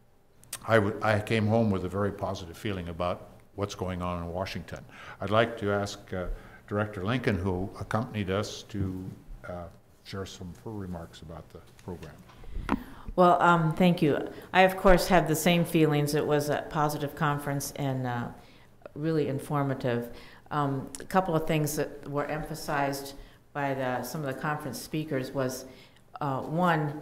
I, w I came home with a very positive feeling about what's going on in Washington. I'd like to ask uh, Director Lincoln, who accompanied us, to uh, share some of her remarks about the program. Well, um, thank you. I, of course, have the same feelings. It was a positive conference and uh, really informative. Um, a couple of things that were emphasized by the, some of the conference speakers was, uh, one,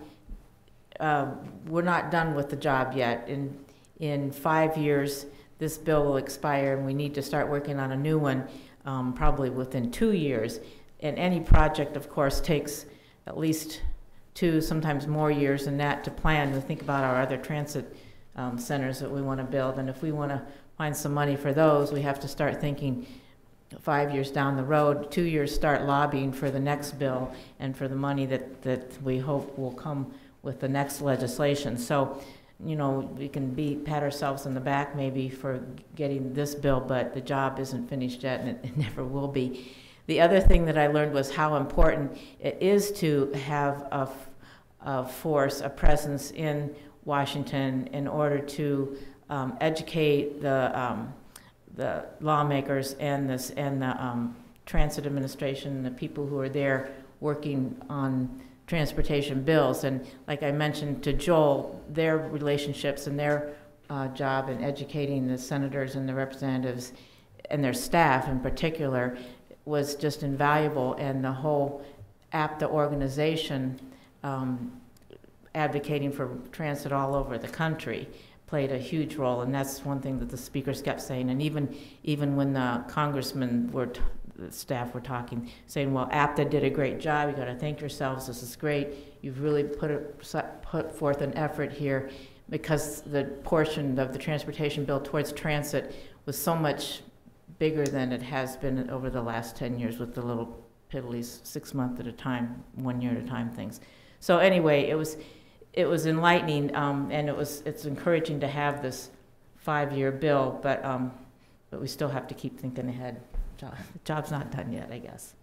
uh, we're not done with the job yet. In, in five years, this bill will expire, and we need to start working on a new one um, probably within two years. And any project, of course, takes at least two, sometimes more years than that to plan. We think about our other transit um, centers that we want to build, and if we want to find some money for those, we have to start thinking five years down the road, two years start lobbying for the next bill and for the money that, that we hope will come with the next legislation. So, you know, we can be, pat ourselves on the back maybe for getting this bill, but the job isn't finished yet, and it, it never will be. The other thing that I learned was how important it is to have a, a force, a presence in Washington in order to um, educate the um, the lawmakers and this and the um, transit administration, the people who are there working on transportation bills. And like I mentioned to Joel, their relationships and their uh, job in educating the senators and the representatives and their staff in particular was just invaluable, and the whole APTA organization um, advocating for transit all over the country played a huge role, and that's one thing that the speakers kept saying. And even even when the congressmen were, t the staff were talking, saying, well, APTA did a great job, you got to thank yourselves, this is great, you've really put, a, put forth an effort here, because the portion of the transportation bill towards transit was so much bigger than it has been over the last ten years with the little piddlies, six months at a time, one year at a time things. So anyway, it was it was enlightening, um, and it was it's encouraging to have this five-year bill, but um, but we still have to keep thinking ahead. Job, the job's not done yet, I guess.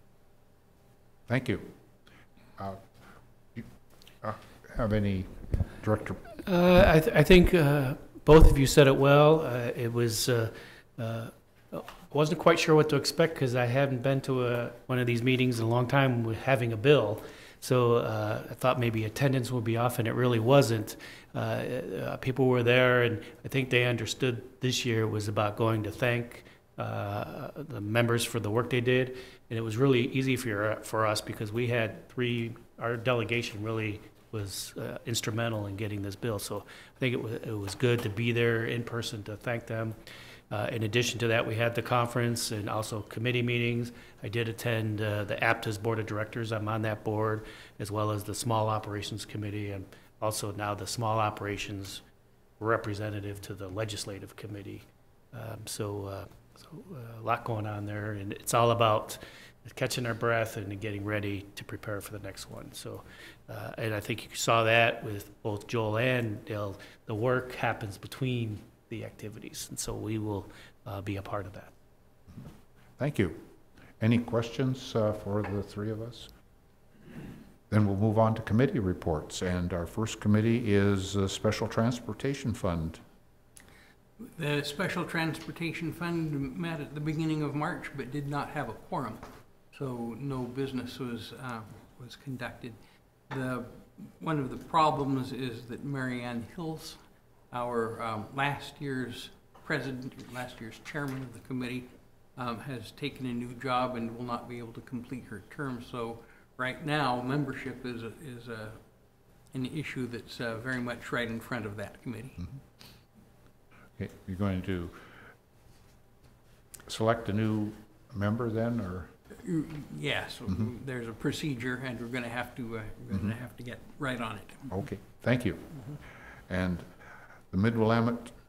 Thank you. Uh, you uh, have any, Director? Uh, I, th I think uh, both of you said it well. Uh, it was. Uh, uh, I wasn't quite sure what to expect, because I haven't been to a, one of these meetings in a long time with having a bill. So uh, I thought maybe attendance would be off, and it really wasn't. Uh, uh, people were there, and I think they understood this year was about going to thank uh, the members for the work they did. And it was really easy for, for us, because we had three, our delegation really was uh, instrumental in getting this bill. So I think it was, it was good to be there in person to thank them. Uh, in addition to that, we had the conference and also committee meetings. I did attend uh, the APTA's Board of Directors. I'm on that board, as well as the Small Operations Committee, and also now the Small Operations representative to the Legislative Committee. Um, so, uh, so uh, a lot going on there, and it's all about catching our breath and getting ready to prepare for the next one. So, uh, and I think you saw that with both Joel and Dale. The work happens between the activities, and so we will uh, be a part of that. Thank you. Any questions uh, for the three of us? Then we'll move on to committee reports, and our first committee is the Special Transportation Fund. The Special Transportation Fund met at the beginning of March, but did not have a quorum, so no business was uh, was conducted. The one of the problems is that Marianne Hills, our um, last year's president, last year's chairman of the committee, um, has taken a new job and will not be able to complete her term. So right now, membership is a, is a, an issue that's uh, very much right in front of that committee. Mm-hmm. Okay, you're going to select a new member then, or? Yes, mm-hmm. There's a procedure, and we're going to have to uh, we're going to mm-hmm. have to get right on it. Okay, thank you. Mm-hmm. And the Mid-Willamette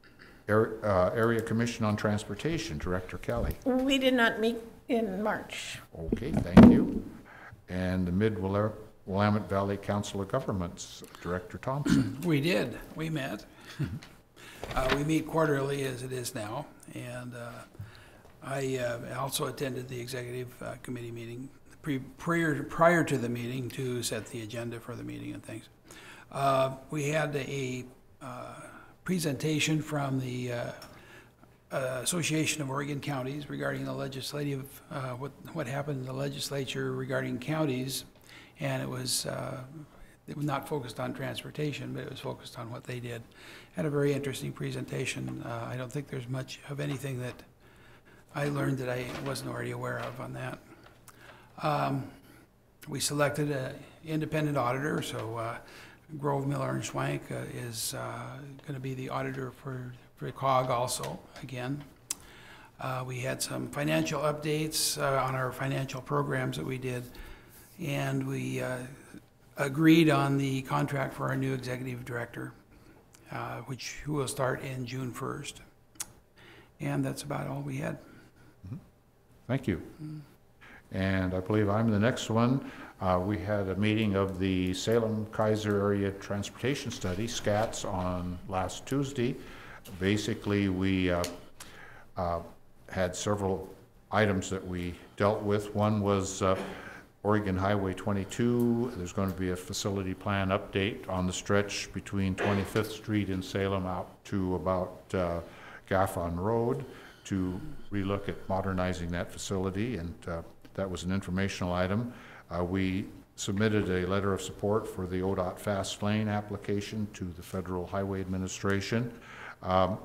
Ar- uh, Area Commission on Transportation, Director Kelly. We did not meet in March. Okay, thank you. And the Mid-Willamette Valley Council of Governments, Director Thompson. We did. We met. uh, we meet quarterly as it is now, and uh, I uh, also attended the executive uh, committee meeting pre- prior prior to the meeting to set the agenda for the meeting and things. Uh, we had a uh, presentation from the uh, uh, Association of Oregon Counties regarding the legislative, uh, what what happened in the legislature regarding counties, and it was uh, it was not focused on transportation, but it was focused on what they did. Had a very interesting presentation. Uh, I don't think there's much of anything that I learned that I wasn't already aware of on that. Um, we selected an independent auditor, so uh, Grove, Miller and Schwank uh, is uh, going to be the auditor for, for C O G also, again. Uh, we had some financial updates uh, on our financial programs that we did, and we uh, agreed on the contract for our new executive director, uh, which will start in June first. And that's about all we had. Thank you. And I believe I'm the next one. Uh, we had a meeting of the Salem-Keizer Area Transportation Study, SCATS, on last Tuesday. Basically, we uh, uh, had several items that we dealt with. One was uh, Oregon Highway twenty-two. There's going to be a facility plan update on the stretch between twenty-fifth Street in Salem out to about uh, Gaffon Road to relook at modernizing that facility, and uh, that was an informational item. Uh, we submitted a letter of support for the O D O T Fast Lane application to the Federal Highway Administration. Um,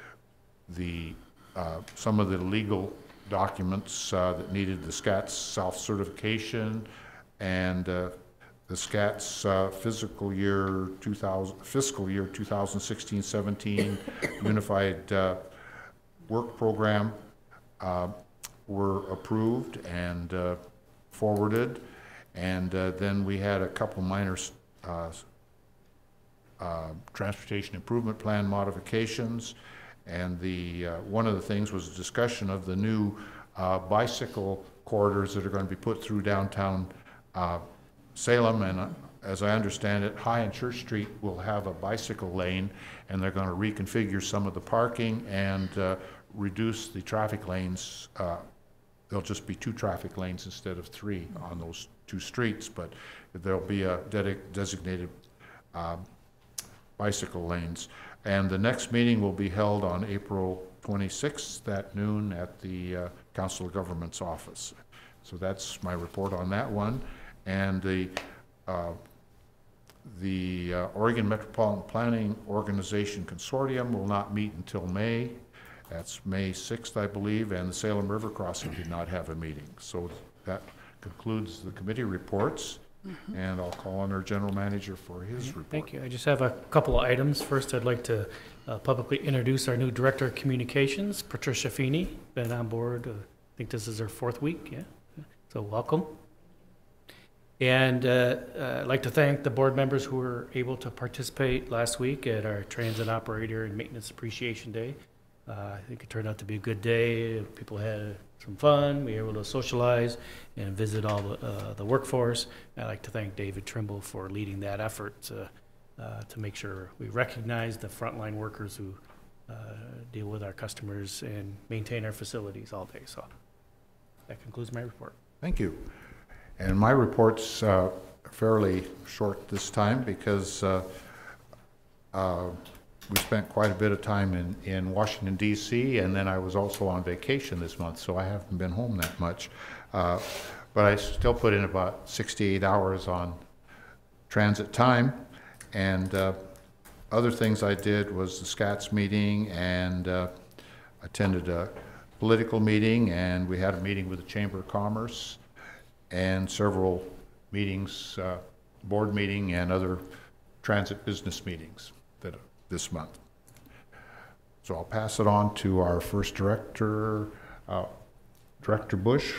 the uh, some of the legal documents uh, that needed the SCATS self-certification and uh, the SCATS uh, fiscal year two thousand fiscal year two thousand sixteen seventeen unified uh, work program uh, were approved and uh, forwarded, and uh, then we had a couple minor uh, uh, transportation improvement plan modifications, and the uh, one of the things was a discussion of the new uh, bicycle corridors that are going to be put through downtown uh, Salem, and uh, as I understand it, High and Church Street will have a bicycle lane, and they're going to reconfigure some of the parking and uh, reduce the traffic lanes. Uh, there'll just be two traffic lanes instead of three on those two streets, but there'll be a de designated uh, bicycle lanes. And the next meeting will be held on April twenty-sixth at noon at the uh, Council of Governments office. So that's my report on that one. And the uh, the uh, Oregon Metropolitan Planning Organization Consortium will not meet until May. That's May sixth, I believe, and the Salem River Crossing did not have a meeting. So that concludes the committee reports, mm-hmm. and I'll call on our general manager for his report. Thank you. I just have a couple of items. First, I'd like to uh, publicly introduce our new Director of Communications, Patricia Feeney, been on board, uh, I think this is her fourth week, yeah? So welcome. And uh, uh, I'd like to thank the board members who were able to participate last week at our Transit Operator and Maintenance Appreciation Day. Uh, I think it turned out to be a good day. People had some fun. We were able to socialize and visit all the, uh, the workforce. I'd like to thank David Trimble for leading that effort to, uh, to make sure we recognize the frontline workers who uh, deal with our customers and maintain our facilities all day. So that concludes my report. Thank you. And my report's uh, fairly short this time because uh, uh, we spent quite a bit of time in, in Washington, D C, and then I was also on vacation this month, so I haven't been home that much. Uh, but I still put in about sixty-eight hours on transit time. And uh, other things I did was the SCATS meeting, and uh, attended a political meeting, and we had a meeting with the Chamber of Commerce, and several meetings, uh, board meeting and other transit business meetings that this month. So I'll pass it on to our first director, uh, Director Bush.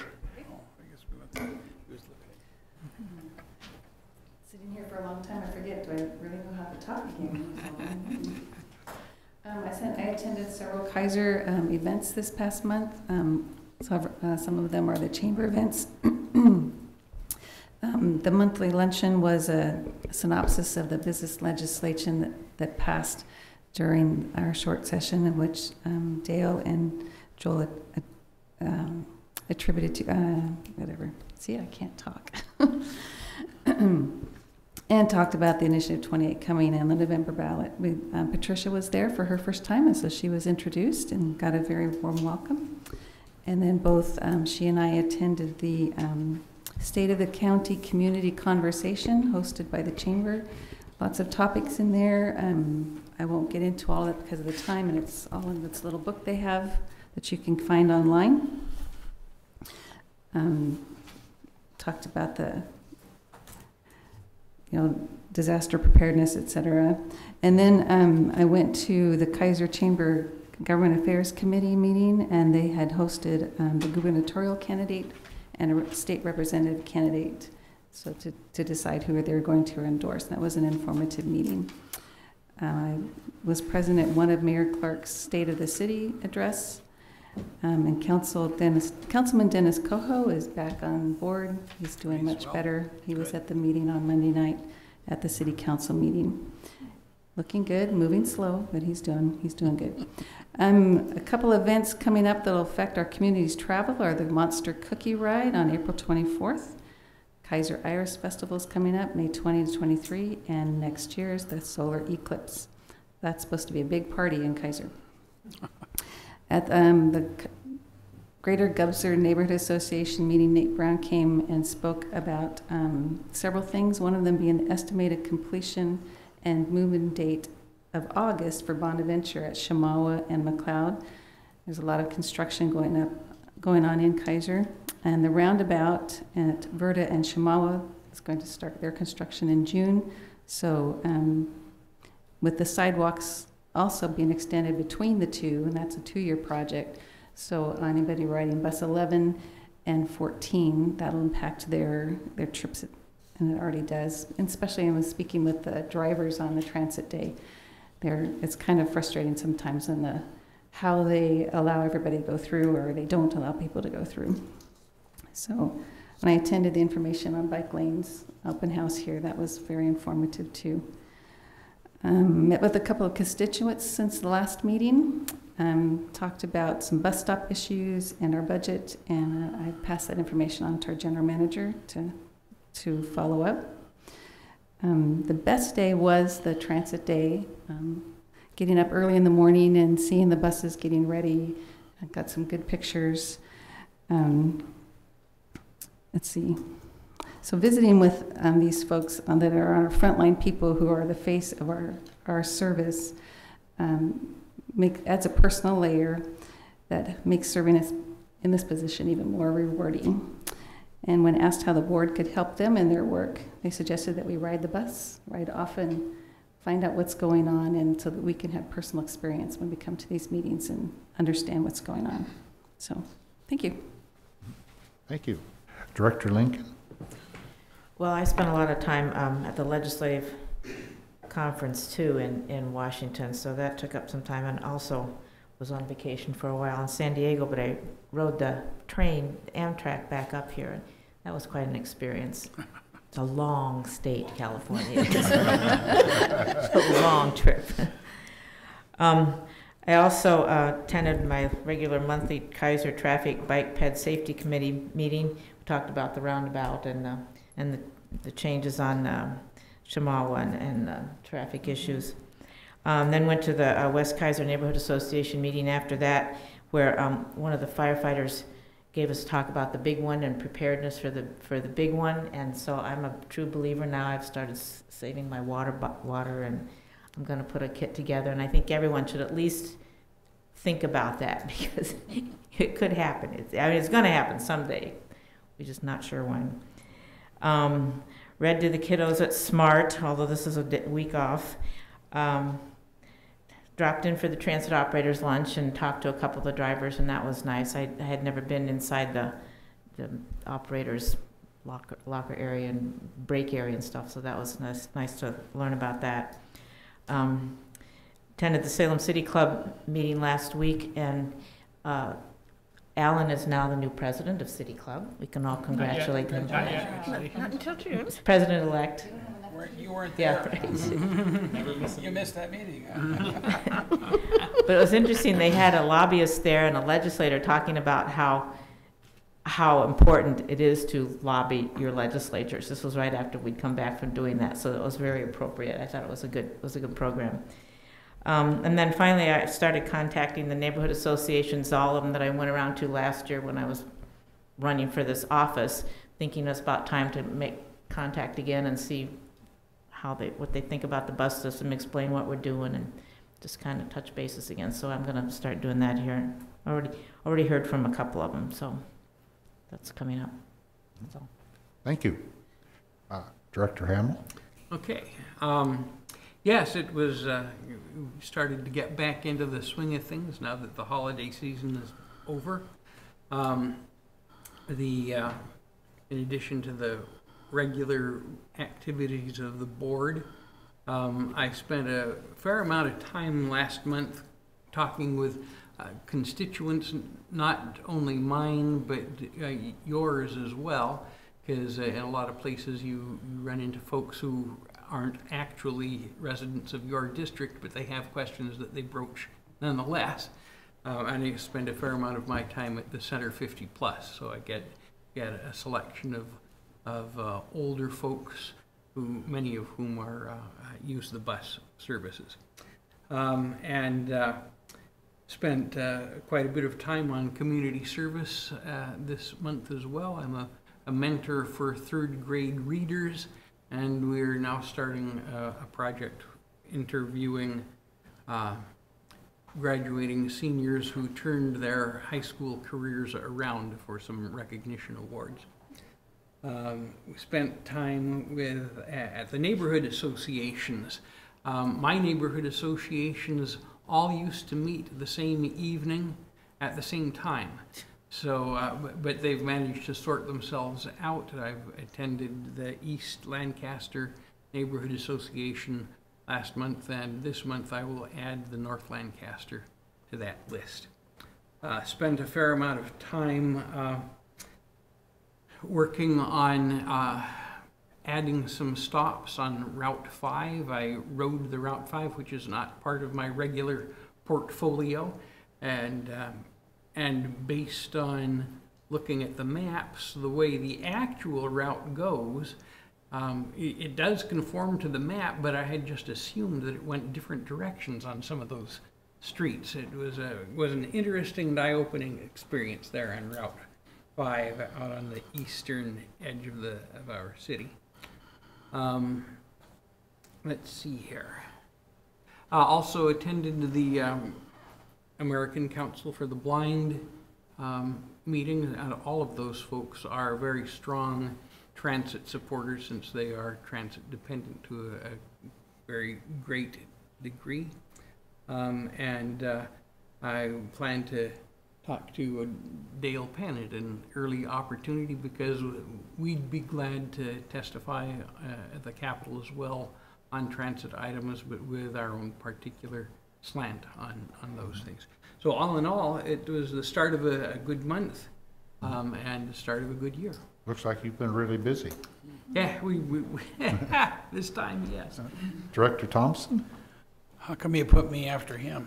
Sitting here for a long time, I forget, do I really know how to talk again? Um, I, sent, I attended several Kaiser um, events this past month. Um, so, uh, some of them are the chamber events. um, the monthly luncheon was a synopsis of the business legislation that, that passed during our short session, in which um, Dale and Joel uh, um, attributed to, uh, whatever. See, I can't talk. And talked about the Initiative twenty-eight coming in the November ballot. We, um, Patricia was there for her first time, and so she was introduced and got a very warm welcome. And then both um, she and I attended the um, State of the County Community Conversation hosted by the Chamber. Lots of topics in there. Um, I won't get into all of it because of the time, and it's all in this little book they have that you can find online. Um, talked about the you know, disaster preparedness, et cetera. And then um, I went to the Kaiser Chamber Government Affairs Committee meeting, and they had hosted um, the gubernatorial candidate and a state representative candidate, so to, to decide who they were going to endorse. And that was an informative meeting. Uh, I was present at one of Mayor Clark's State of the City address, um, and Council Dennis, Councilman Dennis Coho is back on board. He's doing much well. better. He Good. was at the meeting on Monday night at the City Council meeting. Looking good, moving slow, but he's doing he's doing good. Um, a couple events coming up that will affect our community's travel are the Monster Cookie Ride on April twenty-fourth. Kaiser Iris Festival is coming up May twentieth to twenty-three, and next year is the Solar Eclipse. That's supposed to be a big party in Kaiser. At um, the Greater Gubser Neighborhood Association meeting, Nate Brown came and spoke about um, several things, one of them being the estimated completion and move-in date of August for Bonaventure at Shamawa and McLeod. There's a lot of construction going up, going on in Kaiser. And the roundabout at Verda and Shamawa is going to start their construction in June. So um, with the sidewalks also being extended between the two, and that's a two-year project. So anybody riding bus eleven and fourteen, that'll impact their their trips, and it already does. And especially I was speaking with the drivers on the transit day. They're, it's kind of frustrating sometimes in the how they allow everybody to go through, or they don't allow people to go through. So when I attended the information on bike lanes open house here, that was very informative too. Um, met with a couple of constituents since the last meeting, um, talked about some bus stop issues and our budget, and uh, I passed that information on to our general manager to, to follow up. Um, the best day was the transit day, um, getting up early in the morning and seeing the buses getting ready. I got some good pictures. Um, let's see. So visiting with um, these folks um, that are our frontline people who are the face of our, our service um, make, adds a personal layer that makes serving us in this position even more rewarding. And when asked how the board could help them in their work, they suggested that we ride the bus, ride often, find out what's going on, and so that we can have personal experience when we come to these meetings and understand what's going on. So, thank you. Thank you. Director Lincoln. Well, I spent a lot of time um, at the legislative conference too in, in Washington, so that took up some time, and also was on vacation for a while in San Diego, but I rode the train, Amtrak, back up here, and that was quite an experience. It's a long state, California. It's a long trip. um, I also uh, attended my regular monthly Kaiser Traffic Bike Ped Safety Committee meeting. We talked about the roundabout and uh, and the, the changes on uh, Shamawa and, and uh, traffic issues. Um, then went to the uh, West Kaiser Neighborhood Association meeting after that, where um, one of the firefighters gave us a talk about the big one and preparedness for the for the big one. And so I'm a true believer now. I've started s saving my water water, and I'm going to put a kit together. And I think everyone should at least think about that, because it could happen. It's, I mean, it's going to happen someday. We're just not sure when. Um, read to the kiddos at SMART, although this is a week off. Um, dropped in for the transit operators lunch and talked to a couple of the drivers, and that was nice. I, I had never been inside the, the operators locker, locker area and break area and stuff, so that was nice, nice to learn about that. Um, attended the Salem City Club meeting last week, and uh, Alan is now the new president of City Club. We can all congratulate him. Not yet, actually. Not until June. You President-elect. weren't- You weren't Yeah, there. right. You missed that meeting. But it was interesting, they had a lobbyist there and a legislator talking about how, how important it is to lobby your legislatures. This was right after we'd come back from doing that, so it was very appropriate. I thought it was a good, it was a good program. Um, and then finally, I started contacting the neighborhood associations, all of them that I went around to last year when I was running for this office, thinking it's about time to make contact again and see how they, what they think about the bus system, explain what we're doing, and just kind of touch bases again. So I'm going to start doing that here. Already, already heard from a couple of them, so that's coming up. So. Thank you. Uh, Director Hamill? Okay. Um, yes, it was, uh, we started to get back into the swing of things now that the holiday season is over. Um, the, uh, in addition to the regular activities of the board, um, I spent a fair amount of time last month talking with uh, constituents, not only mine, but uh, yours as well, because uh, in a lot of places you, you run into folks who aren't actually residents of your district, but they have questions that they broach nonetheless. Uh, and I spend a fair amount of my time at the Center fifty plus, so I get, get a selection of of uh, older folks, who many of whom are uh, use the bus services, um, and uh, spent uh, quite a bit of time on community service uh, this month as well. I'm a, a mentor for third grade readers, and we're now starting a, a project interviewing uh, graduating seniors who turned their high school careers around for some recognition awards. Um, we spent time with at the neighborhood associations. Um, my neighborhood associations all used to meet the same evening at the same time. So, uh, but, but they've managed to sort themselves out. I've attended the East Lancaster Neighborhood Association last month, and this month I will add the North Lancaster to that list. Uh, spent a fair amount of time uh, working on uh, adding some stops on Route five. I rode the Route five, which is not part of my regular portfolio, and um, and based on looking at the maps, the way the actual route goes, um, it, it does conform to the map, but I had just assumed that it went different directions on some of those streets. It was a was an interesting and eye-opening experience there on Route five out on the eastern edge of the of our city. Um, let's see here. Uh, also attended the um, American Council for the Blind um, meeting, and all of those folks are very strong transit supporters since they are transit dependent to a, a very great degree. Um, and uh, I plan to talk to uh, Dale Penn at an early opportunity, because we'd be glad to testify uh, at the Capitol as well on transit items, but with our own particular slant on, on those things. So all in all, it was the start of a, a good month um, and the start of a good year. Looks like you've been really busy. Yeah, we, we, we this time, yes. Director Thompson? How come you put me after him?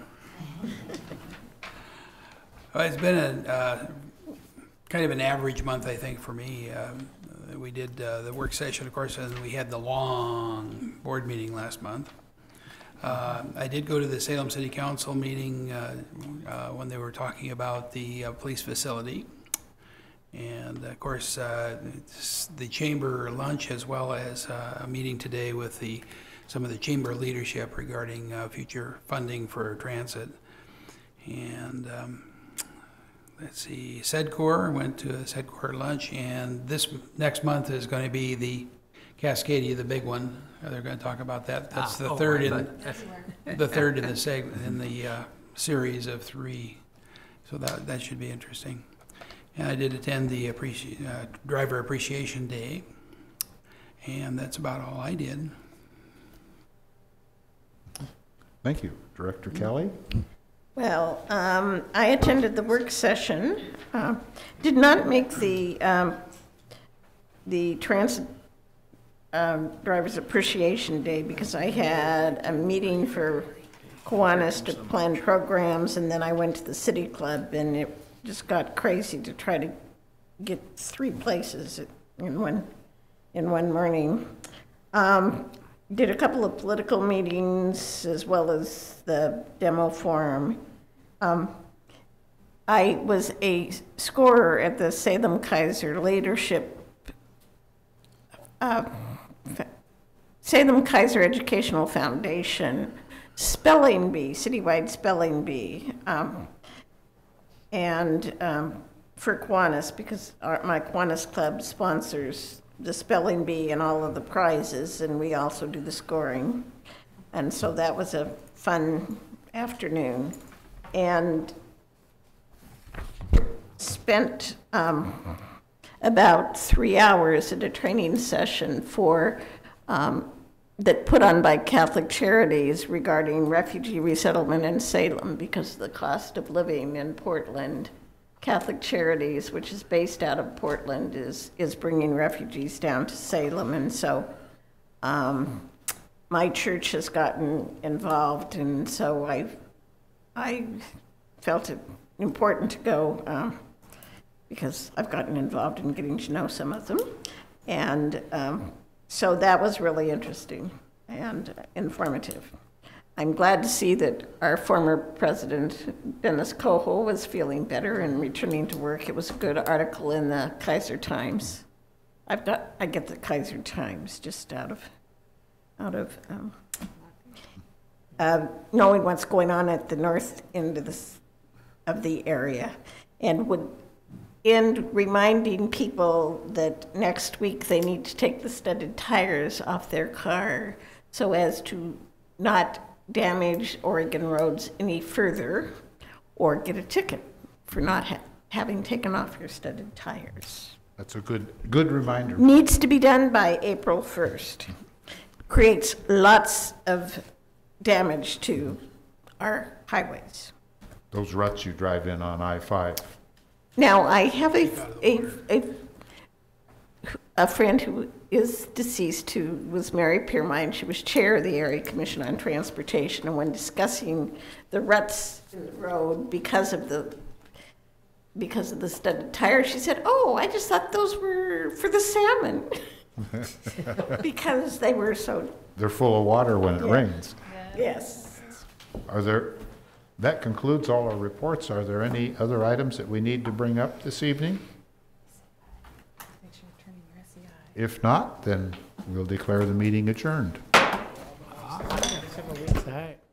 Well, it's been a uh, kind of an average month, I think, for me. Uh, we did uh, the work session, of course, and we had the long board meeting last month. Uh, I did go to the Salem City Council meeting uh, uh, when they were talking about the uh, police facility. And of course, uh, the chamber lunch, as well as uh, a meeting today with the some of the chamber leadership regarding uh, future funding for transit. And um, let's see, SEDCOR, went to a SEDCOR lunch, and this next month is going to be the Cascadia, the big one. They're going to talk about that. That's Ah, the oh, third I in thought- the third in the seg in the uh, series of three. So that that should be interesting. And I did attend the appreci uh, Driver Appreciation Day, and that's about all I did. Thank you. Director Kelly? Well, um, I attended the work session, uh, did not make the, um, the transit um, Drivers Appreciation Day because I had a meeting for Kiwanis to plan programs, and then I went to the City Club, and it just got crazy to try to get three places in one, in one morning. Um, did a couple of political meetings as well as the demo forum. Um, I was a scorer at the Salem Kaiser Leadership, uh, Salem Kaiser Educational Foundation Spelling Bee, citywide spelling bee, um, and um, for Kiwanis, because our, my Kiwanis Club sponsors the spelling bee and all of the prizes, and we also do the scoring. And so that was a fun afternoon. And spent um, about three hours at a training session for um, that put on by Catholic Charities regarding refugee resettlement in Salem because of the cost of living in Portland. Catholic Charities, which is based out of Portland, is, is bringing refugees down to Salem. And so um, my church has gotten involved, and so I, I felt it important to go uh, because I've gotten involved in getting to know some of them. And um, so that was really interesting and informative. I'm glad to see that our former president, Dennis Coho, was feeling better and returning to work. It was a good article in the Kaiser Times. I've got, I get the Kaiser Times just out of, out of um, uh, knowing what's going on at the north end of, this, of the area, and would end reminding people that next week they need to take the studded tires off their car so as to not damage Oregon roads any further or get a ticket for not ha having taken off your studded tires. That's a good, good reminder. Needs to be done by April first. Creates lots of damage to our highways. Those ruts you drive in on I five. Now, I have a, a, a, a friend who is deceased who was Mary Piermine. She was chair of the Area Commission on Transportation, and when discussing the ruts in the road because of the because of the studded tires, she said, "Oh, I just thought those were for the salmon," because they were so. They're full of water when it yeah. rains. Yes. Are there? That concludes all our reports. Are there any other items that we need to bring up this evening? If not, then we'll declare the meeting adjourned. All right.